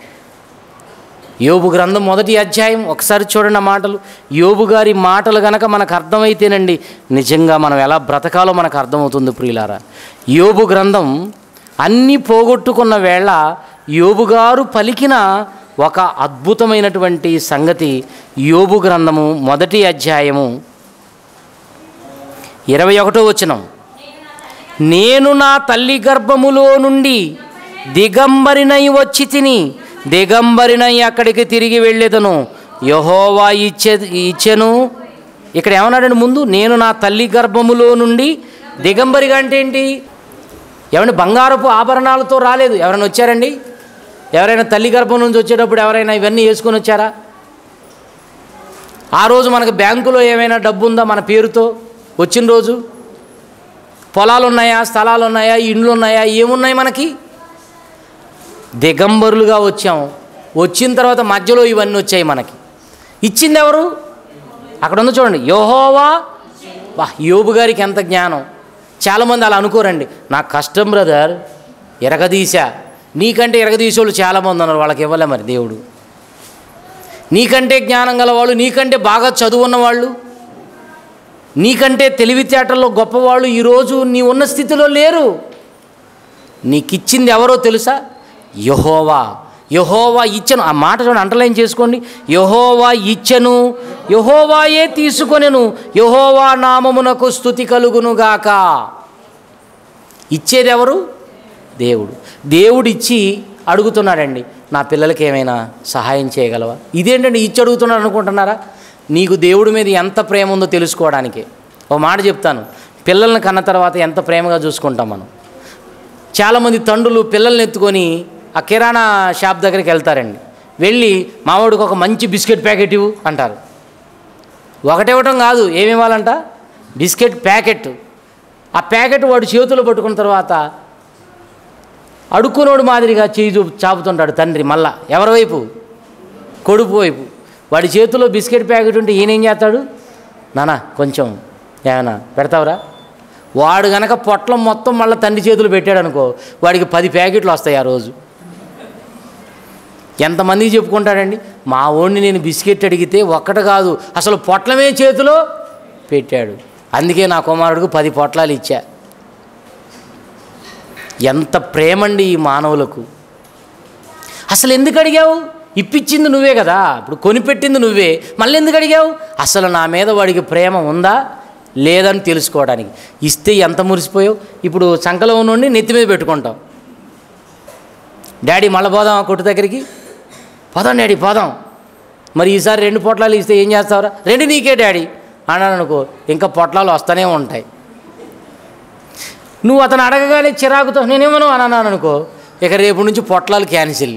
యోబు గ్రంథం 1వ అధ్యాయం ఒకసారి చూడండి ఆ మాటలు. యోబు గారి మాటలు గనక మనకు అర్థమైతేనండి నిజంగా మనం ఎలా బ్రతకాలో మనకు అర్థమవుతుంది ప్రియులారా. యోబు గ్రంథం అన్నీ పోగొట్టుకున్న వేళ యోబు గారు పలికిన ఒక అద్భుతమైనటువంటి సంగతి యోబు గ్రంథము 1వ అధ్యాయము 21వ వచనం. నేను నా తల్లి గర్భములో నుండి దిగంబరినై వచ్చి తిని దిగంబరినై అక్కడికి తిరిగి వెళ్ళేదను, యెహోవా ఇచ్చెను. ఇక్కడ ఏమన్నాడండి ముందు? నేను నా తల్లి గర్భములో నుండి దిగంబరిగా అంటే ఏంటి? ఏమంటే బంగారపు ఆభరణాలతో రాలేదు. ఎవరైనా వచ్చారండి? ఎవరైనా తల్లి గర్భం నుంచి వచ్చేటప్పుడు ఎవరైనా ఇవన్నీ వేసుకొని వచ్చారా? ఆ రోజు మనకు బ్యాంకులో ఏమైనా డబ్బు ఉందా మన పేరుతో వచ్చిన రోజు? పొలాలు ఉన్నాయా? స్థలాలు ఉన్నాయా? ఇండ్లు ఉన్నాయా? ఏమున్నాయి మనకి? దిగంబరులుగా వచ్చాం. వచ్చిన తర్వాత మధ్యలో ఇవన్నీ వచ్చాయి మనకి. ఇచ్చింది ఎవరు? అక్కడ ఉందో చూడండి, యెహోవా. యోబు గారికి ఎంత జ్ఞానం. చాలామంది అలా అనుకోరండి. నాకు కష్టం బ్రదర్, ఎరగదీశా. నీకంటే ఎరగదీసేవాళ్ళు చాలామంది ఉన్నారు, వాళ్ళకి ఇవ్వలే మరి దేవుడు. నీకంటే జ్ఞానం గలవాళ్ళు, నీకంటే బాగా చదువున్న వాళ్ళు, నీకంటే తెలివితేటల్లో గొప్పవాళ్ళు ఈరోజు నీ ఉన్న స్థితిలో లేరు. నీకిచ్చింది ఎవరో తెలుసా? యెహోవా. యెహోవా ఇచ్చెను. ఆ మాట చూడండి, అండర్లైన్ చేసుకోండి. యెహోవా ఇచ్చెను, యెహోవాయే తీసుకొనెను, యెహోవా నామమునకు స్తుతి కలుగునుగాక. ఇచ్చేది ఎవరు? దేవుడు. దేవుడు ఇచ్చి అడుగుతున్నాడండి, నా పిల్లలకి ఏమైనా సహాయం చేయగలవా? ఇదేంటండి ఇచ్చి అడుగుతున్నాడు అనుకుంటున్నారా? నీకు దేవుడి మీద ఎంత ప్రేమ ఉందో తెలుసుకోవడానికి ఒక మాట చెప్తాను. పిల్లల్ని కన్న తర్వాత ఎంత ప్రేమగా చూసుకుంటాం మనం. చాలామంది తండ్రులు పిల్లల్ని ఎత్తుకొని ఆ కిరాణా షాప్ దగ్గరికి వెళ్తారండి. వెళ్ళి మావాడికి ఒక మంచి బిస్కెట్ ప్యాకెట్ ఇవ్వు అంటారు. ఒకటివ్వటం కాదు, ఏమి ఇవ్వాలంట? Biscuit packet. ఆ ప్యాకెట్ వాడు చేతులు పట్టుకున్న తర్వాత అడుక్కునోడు మాదిరిగా చేయి చాపుతుంటాడు తండ్రి. మళ్ళా ఎవరి వైపు? కొడుకు వైపు. వాడి చేతిలో బిస్కెట్ ప్యాకెట్ ఉంటే ఈయనేం చేస్తాడు? నానా కొంచెం ఏమైనా పెడతావురా? వాడు గనక పొట్లం మొత్తం మళ్ళీ తండ్రి చేతులు పెట్టాడు అనుకో, వాడికి 10 ప్యాకెట్లు వస్తాయి ఆ రోజు. ఎంతమందికి చెప్పుకుంటాడండి, మా ఓడిని నేను బిస్కెట్ అడిగితే ఒక్కటి కాదు అసలు పొట్లమే చేతిలో పెట్టాడు, అందుకే నా కుమారుడికి 10 పొట్లాలు ఇచ్చా. ఎంత ప్రేమండి ఈ మానవులకు. అసలు ఎందుకు అడిగావు? ఇప్పించింది నువ్వే కదా, ఇప్పుడు కొనిపెట్టింది నువ్వే, మళ్ళీ ఎందుకు అడిగావు? అసలు నా మీద వాడికి ప్రేమ ఉందా లేదని తెలుసుకోవడానికి. ఇస్తే ఎంత మురిసిపోయావు. ఇప్పుడు సంకలో నుండి నెత్తి మీద పెట్టుకుంటాం. డాడీ మళ్ళీ పోదాం ఆ కొట్టు దగ్గరికి. పోదాం డాడీ పోదాం. మరి ఈసారి 2 పొట్లాలు ఇస్తే ఏం చేస్తావురా? 2 నీకే డాడీ అన్నాను అనుకో, ఇంకా పొట్లాలు వస్తూనే ఉంటాయి. నువ్వు అతను అడగగానే చిరాకుతో నేనేమను అని అన్నాను అనుకో, ఇక రేపు నుంచి పొట్లాలు క్యాన్సిల్.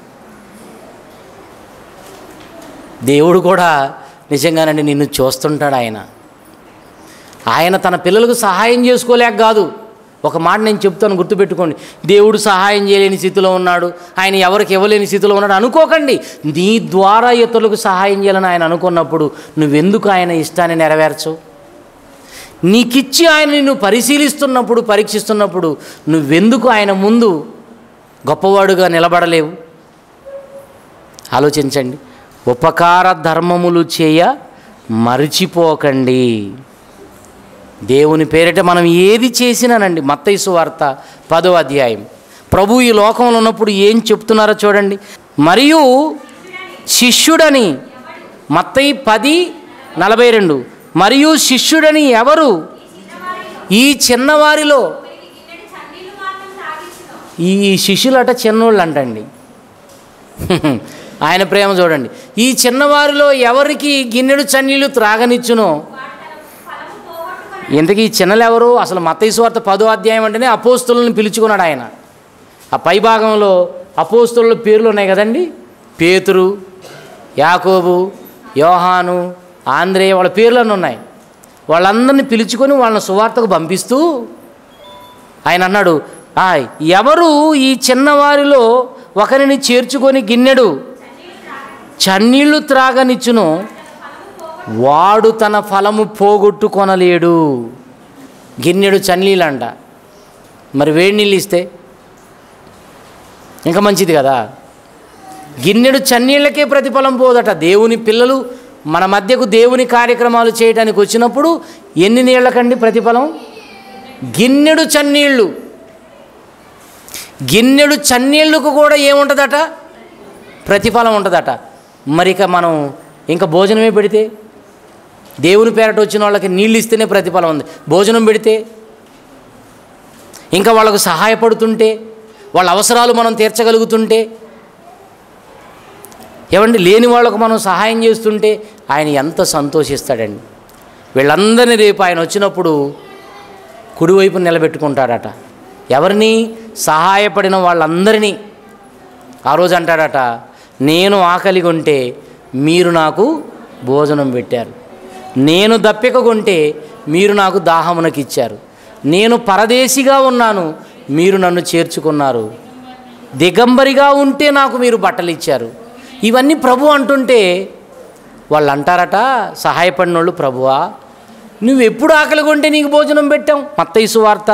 దేవుడు కూడా నిజంగానండి నిన్ను చూస్తుంటాడు. ఆయన తన పిల్లలకు సహాయం చేసుకోలేక కాదు. ఒక మాట నేను చెప్తాను, గుర్తుపెట్టుకోండి. దేవుడు సహాయం చేయలేని స్థితిలో ఉన్నాడు, ఆయన ఎవరికి ఇవ్వలేని స్థితిలో ఉన్నాడు అనుకోకండి. నీ ద్వారా ఇతరులకు సహాయం చేయాలని ఆయన అనుకున్నప్పుడు నువ్వెందుకు ఆయన ఇష్టాన్ని నెరవేర్చవు? నీకిచ్చి ఆయన నిన్ను పరిశీలిస్తున్నప్పుడు, పరీక్షిస్తున్నప్పుడు నువ్వెందుకు ఆయన ముందు గొప్పవాడుగా నిలబడలేవు? ఆలోచించండి. ఉపకార ధర్మములు చేయ మరిచిపోకండి. దేవుని పేరిట మనం ఏది చేసినానండి. మత్తయి సువార్త 10వ అధ్యాయం. ప్రభు ఈ లోకంలో ఉన్నప్పుడు ఏం చెప్తున్నారో చూడండి. మరియు శిష్యుడని, మత్తయి 10:42, మరియు శిష్యుడని ఎవరు ఈ చిన్నవారిలో, ఈ శిష్యులట చిన్నోళ్ళు అంటండి. ఆయన ప్రేమ చూడండి. ఈ చిన్నవారిలో ఎవరికి గిన్నెడు చన్నీళ్ళు త్రాగనిచ్చునో. ఇంతకీ ఈ చిన్నలు ఎవరు? అసలు మత్తయి సువార్త 10వ అధ్యాయం అంటేనే అపోస్తులను పిలుచుకున్నాడు ఆయన. ఆ పై భాగంలో అపోస్తుల పేర్లు ఉన్నాయి కదండి. పేతురు, యాకోబు, యోహాను, ఆంద్రే, వాళ్ళ పేర్లన్నీ ఉన్నాయి. వాళ్ళందరినీ పిలుచుకొని వాళ్ళని సువార్తకు పంపిస్తూ ఆయన అన్నాడు, ఎవరు ఈ చిన్నవారిలో ఒకరిని చేర్చుకొని గిన్నెడు చన్నీళ్లు త్రాగనిచ్చును వాడు తన ఫలము పోగొట్టుకొనలేడు. గిన్నెడు చన్నీళ్ళంట. మరి వేడి నీళ్ళు ఇస్తే ఇంకా మంచిది కదా. గిన్నెడు చన్నీళ్ళకే ప్రతిఫలం పోదట. దేవుని పిల్లలు మన మధ్యకు దేవుని కార్యక్రమాలు చేయడానికి వచ్చినప్పుడు ఎన్ని నీళ్ళకండి ప్రతిఫలం? గిన్నెడు చన్నీళ్ళు. గిన్నెడు చన్నీళ్ళకు కూడా ఏముంటుందట? ప్రతిఫలం ఉంటుందట. మరి ఇక మనం ఇంకా భోజనమే పెడితే, దేవుని పేరట వచ్చిన వాళ్ళకి నీళ్ళు ఇస్తేనే ప్రతిఫలం ఉంది. భోజనం పెడితే, ఇంకా వాళ్ళకు సహాయపడుతుంటే, వాళ్ళ అవసరాలు మనం తీర్చగలుగుతుంటే, ఏమండి లేని వాళ్ళకు మనం సహాయం చేస్తుంటే ఆయన ఎంత సంతోషిస్తాడండి. వీళ్ళందరినీ రేపు ఆయన వచ్చినప్పుడు కుడివైపు నిలబెట్టుకుంటాడట. ఎవరిని? సహాయపడిన వాళ్ళందరినీ. ఆ రోజు అంటాడట, నేను ఆకలిగా ఉంటే మీరు నాకు భోజనం పెట్టారు, నేను దప్పికగా ఉంటే మీరు నాకు దాహమునకి ఇచ్చారు, నేను పరదేశిగా ఉన్నాను మీరు నన్ను చేర్చుకున్నారు, దిగంబరిగా ఉంటే నాకు మీరు బట్టలు ఇచ్చారు. ఇవన్నీ ప్రభు అంటుంటే వాళ్ళు అంటారట, సహాయపడిన వాళ్ళు, ప్రభువా నువ్వు ఎప్పుడు ఆకలిగా ఉంటే నీకు భోజనం పెట్టాం. మత్తయి సువార్త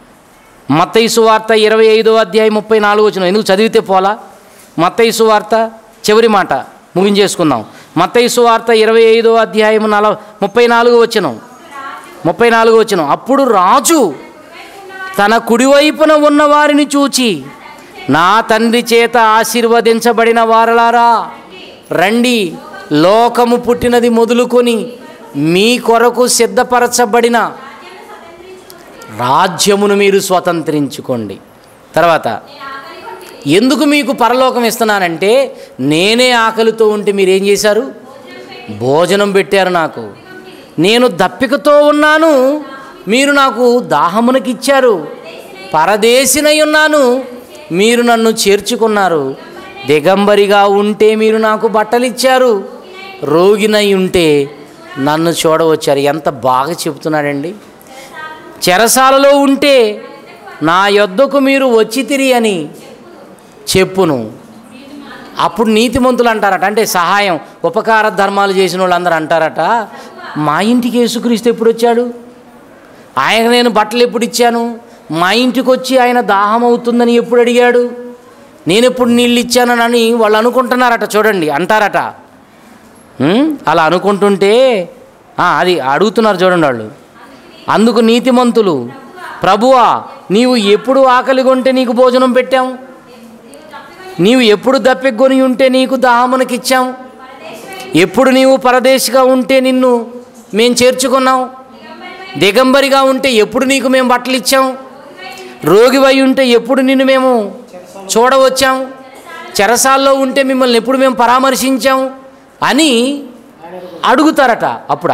25వ అధ్యాయం 34 వచనం. ఎందుకు చదివితే పోలా? మత్తయి సువార్త చివరి మాట ముగించేసుకుందాం. మత్తయి సువార్త 25వ అధ్యాయం 34 వచనం. అప్పుడు రాజు తన కుడివైపున ఉన్న వారిని చూచి, నా తండ్రి చేత ఆశీర్వదించబడిన వారలారా రండి, లోకము పుట్టినది మొదలుకొని మీ కొరకు సిద్ధపరచబడిన రాజ్యమును మీరు స్వతంత్రించుకోండి. తర్వాత, ఎందుకు మీకు పరలోకం ఇస్తున్నానంటే నేనే ఆకలితో ఉంటే మీరేం చేశారు? భోజనం పెట్టారు నాకు. నేను దప్పికతో ఉన్నాను, మీరు నాకు దాహమునకి ఇచ్చారు. పరదేశినై ఉన్నాను, మీరు నన్ను చేర్చుకున్నారు. దిగంబరిగా ఉంటే మీరు నాకు బట్టలు ఇచ్చారు. రోగినై ఉంటే నన్ను చూడవచ్చారు. ఎంత బాగా చెప్తున్నాడండి. చెరసాలలో ఉంటే నా యొద్దకు మీరు వచ్చితిరి అని చెప్పును. అప్పుడు నీతిమంతులు అంటారట, అంటే సహాయం ఉపకార ధర్మాలు చేసిన వాళ్ళందరూ అంటారట, మా ఇంటికి యేసుక్రీస్తు ఎప్పుడు వచ్చాడు? ఆయన నేను బట్టలు ఎప్పుడు ఇచ్చాను? మా ఇంటికి వచ్చి ఆయన దాహం అవుతుందని ఎప్పుడు అడిగాడు? నేను ఎప్పుడు నీళ్ళు ఇచ్చానని వాళ్ళు అనుకుంటున్నారట. చూడండి, అంటారట. అలా అనుకుంటుంటే అది అడుగుతున్నారు చూడండి వాళ్ళు. అందుకు నీతిమంతులు, ప్రభువా నీవు ఎప్పుడు ఆకలిగా ఉంటే నీకు భోజనం పెట్టాం, నీవు ఎప్పుడు దప్పికొని ఉంటే నీకు దాహమునకి ఇచ్చాం, ఎప్పుడు నీవు పరదేశిగా ఉంటే నిన్ను మేము చేర్చుకున్నాం, దిగంబరిగా ఉంటే ఎప్పుడు నీకు మేము బట్టలు ఇచ్చాం, రోగివై ఉంటే ఎప్పుడు నిన్ను మేము చూడవచ్చాం, చెరసాల్లో ఉంటే మిమ్మల్ని ఎప్పుడు మేము పరామర్శించాం అని అడుగుతారట. అప్పుడు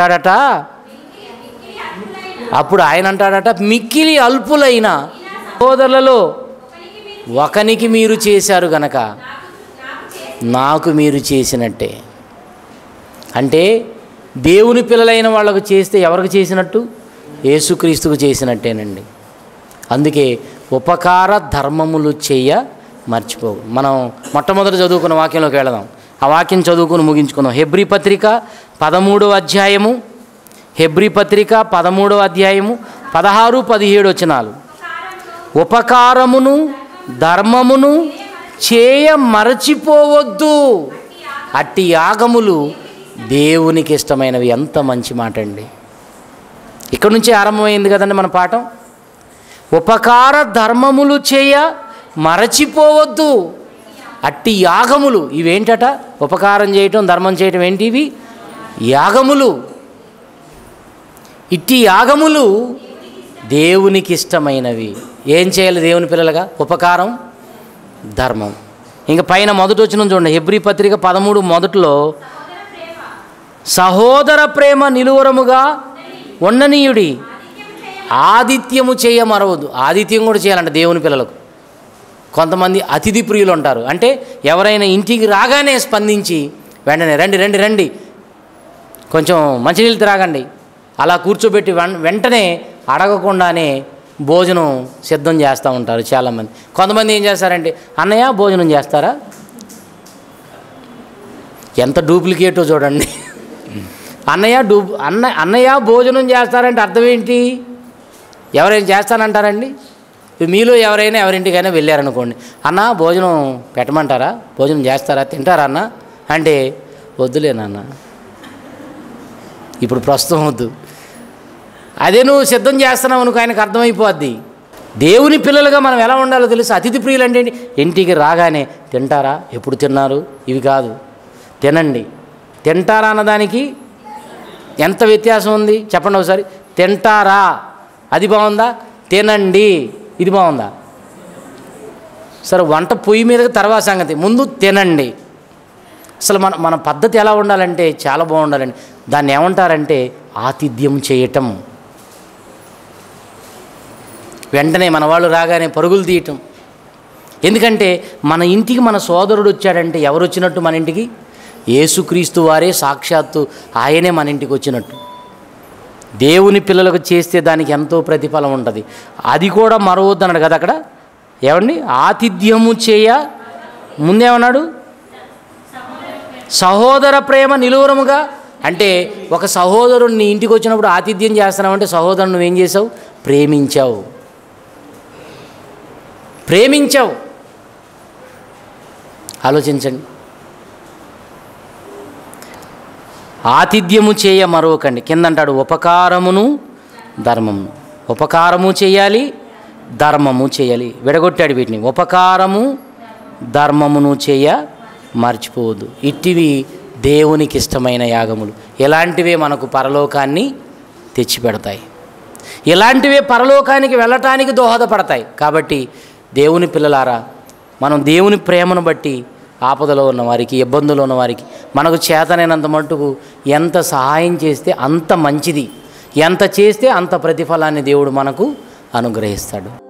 ఆయన అంటాడట, మిక్కిలి అల్పులైన సోదరులలో ఒకనికి మీరు చేశారు గనక నాకు మీరు చేసినట్టే. అంటే దేవుని పిల్లలైన వాళ్ళకు చేస్తే ఎవరికి చేసినట్టు? యేసుక్రీస్తుకు చేసినట్టేనండి. అందుకే ఉపకార ధర్మములు చేయ మర్చిపోవు. మనం మొట్టమొదటి చదువుకున్న వాక్యంలోకి వెళదాం. ఆ వాక్యం చదువుకుని ముగించుకుందాం. హెబ్రీ పత్రిక 13వ అధ్యాయము 16-17 వచనాలు. ఉపకారమును ధర్మమును చేయ మరచిపోవద్దు. అట్టి యాగములు దేవునికి ఇష్టమైనవి. ఎంత మంచి మాట అండి. ఇక్కడ నుంచి ఆరంభమైంది కదండి మన పాఠం. ఉపకార ధర్మములు చేయ మరచిపోవద్దు. అట్టి యాగములు ఇవేంటట? ఉపకారం చేయటం, ధర్మం చేయటం ఏంటి? ఇవి యాగములు. ఇట్టి యాగములు దేవునికి ఇష్టమైనవి. ఏం చేయాలి దేవుని పిల్లలుగా? ఉపకారం, ధర్మం. ఇంకా పైన మొదటి వచ్చిన చూడండి, హెబ్రీ పత్రిక 13 మొదట్లో, సహోదర ప్రేమ నిలువరముగా ఉండనీయుడి, ఆతిథ్యము చేయ మరవద్దు. ఆతిథ్యం కూడా చేయాలంట దేవుని పిల్లలకు. కొంతమంది అతిథి ప్రియులు ఉంటారు. అంటే ఎవరైనా ఇంటికి రాగానే స్పందించి వెంటనే రండి రండి రండి, కొంచెం మంచినీళ్ళు త్రాగండి, అలా కూర్చోబెట్టి వెంటనే అడగకుండానే భోజనం సిద్ధం చేస్తూ ఉంటారు చాలామంది. కొంతమంది ఏం చేస్తారంటే, అన్నయ్య భోజనం చేస్తారా? ఎంత డూప్లికేటో చూడండి. అన్నయ్య భోజనం చేస్తారంటే అర్థం ఏంటి? ఎవరైనా చేస్తానంటారండి? మీలో ఎవరైనా ఎవరింటికైనా వెళ్ళారనుకోండి, అన్న భోజనం పెట్టమంటారా, భోజనం చేస్తారా, తింటారా అన్న అంటే, వద్దులేనన్న ఇప్పుడు ప్రస్తుతం వద్దు. అదే నువ్వు సిద్ధం చేస్తున్నావు అనుకో, ఆయనకు అర్థమైపోద్ది. దేవుని పిల్లలుగా మనం ఎలా ఉండాలో తెలుసు. అతిథి ప్రియులు అంటే ఇంటికి రాగానే తింటారా, ఎప్పుడు తిన్నారు, ఇవి కాదు, తినండి. తింటారా అన్నదానికి ఎంత వ్యత్యాసం ఉంది చెప్పండి ఒకసారి. తింటారా అది బాగుందా, తినండి ఇది బాగుందా? సరే, వంట పొయ్యి మీద తర్వాత సంగతి, ముందు తినండి. అసలు మన పద్ధతి ఎలా ఉండాలంటే చాలా బాగుండాలండి. దాన్ని ఏమంటారంటే ఆతిథ్యం చేయటం. వెంటనే మన వాళ్ళు రాగానే పరుగులు తీయటం. ఎందుకంటే మన ఇంటికి మన సోదరుడు వచ్చాడంటే ఎవరు వచ్చినట్టు? మన ఇంటికి యేసుక్రీస్తు వారే, సాక్షాత్తు ఆయనే మన ఇంటికి వచ్చినట్టు. దేవుని పిల్లలకు చేస్తే దానికి ఎంతో ప్రతిఫలం ఉంటుంది. అది కూడా మరవద్దు అన్నాడు కదా అక్కడ. ఏమండి? ఆతిథ్యము చేయ, ముందేమన్నాడు? సహోదర ప్రేమ నిలువరముగా. అంటే ఒక సహోదరుడు నీ ఇంటికి వచ్చినప్పుడు ఆతిథ్యం చేస్తున్నావంటే సహోదరుడు నువ్వేం చేసావు? ప్రేమించావు. ఆలోచించండి. ఆతిథ్యము చేయ మరొకండి. కింద అంటాడు ఉపకారమును ధర్మము. ఉపకారము చేయాలి, ధర్మము చేయాలి. విడగొట్టాడు వీటిని. ఉపకారము ధర్మమును చేయ మర్చిపోవద్దు. ఇట్టివి దేవునికి ఇష్టమైన యాగములు. ఇలాంటివే మనకు పరలోకాన్ని తెచ్చిపెడతాయి. ఇలాంటివే పరలోకానికి వెళ్ళటానికి దోహదపడతాయి. కాబట్టి దేవుని పిల్లలారా, మనం దేవుని ప్రేమను బట్టి ఆపదలో ఉన్నవారికి, ఇబ్బందులో ఉన్నవారికి మనకు చేతనైనంత మట్టుకు ఎంత సహాయం చేస్తే అంత మంచిది. ఎంత చేస్తే అంత ప్రతిఫలాన్ని దేవుడు మనకు అనుగ్రహిస్తాడు.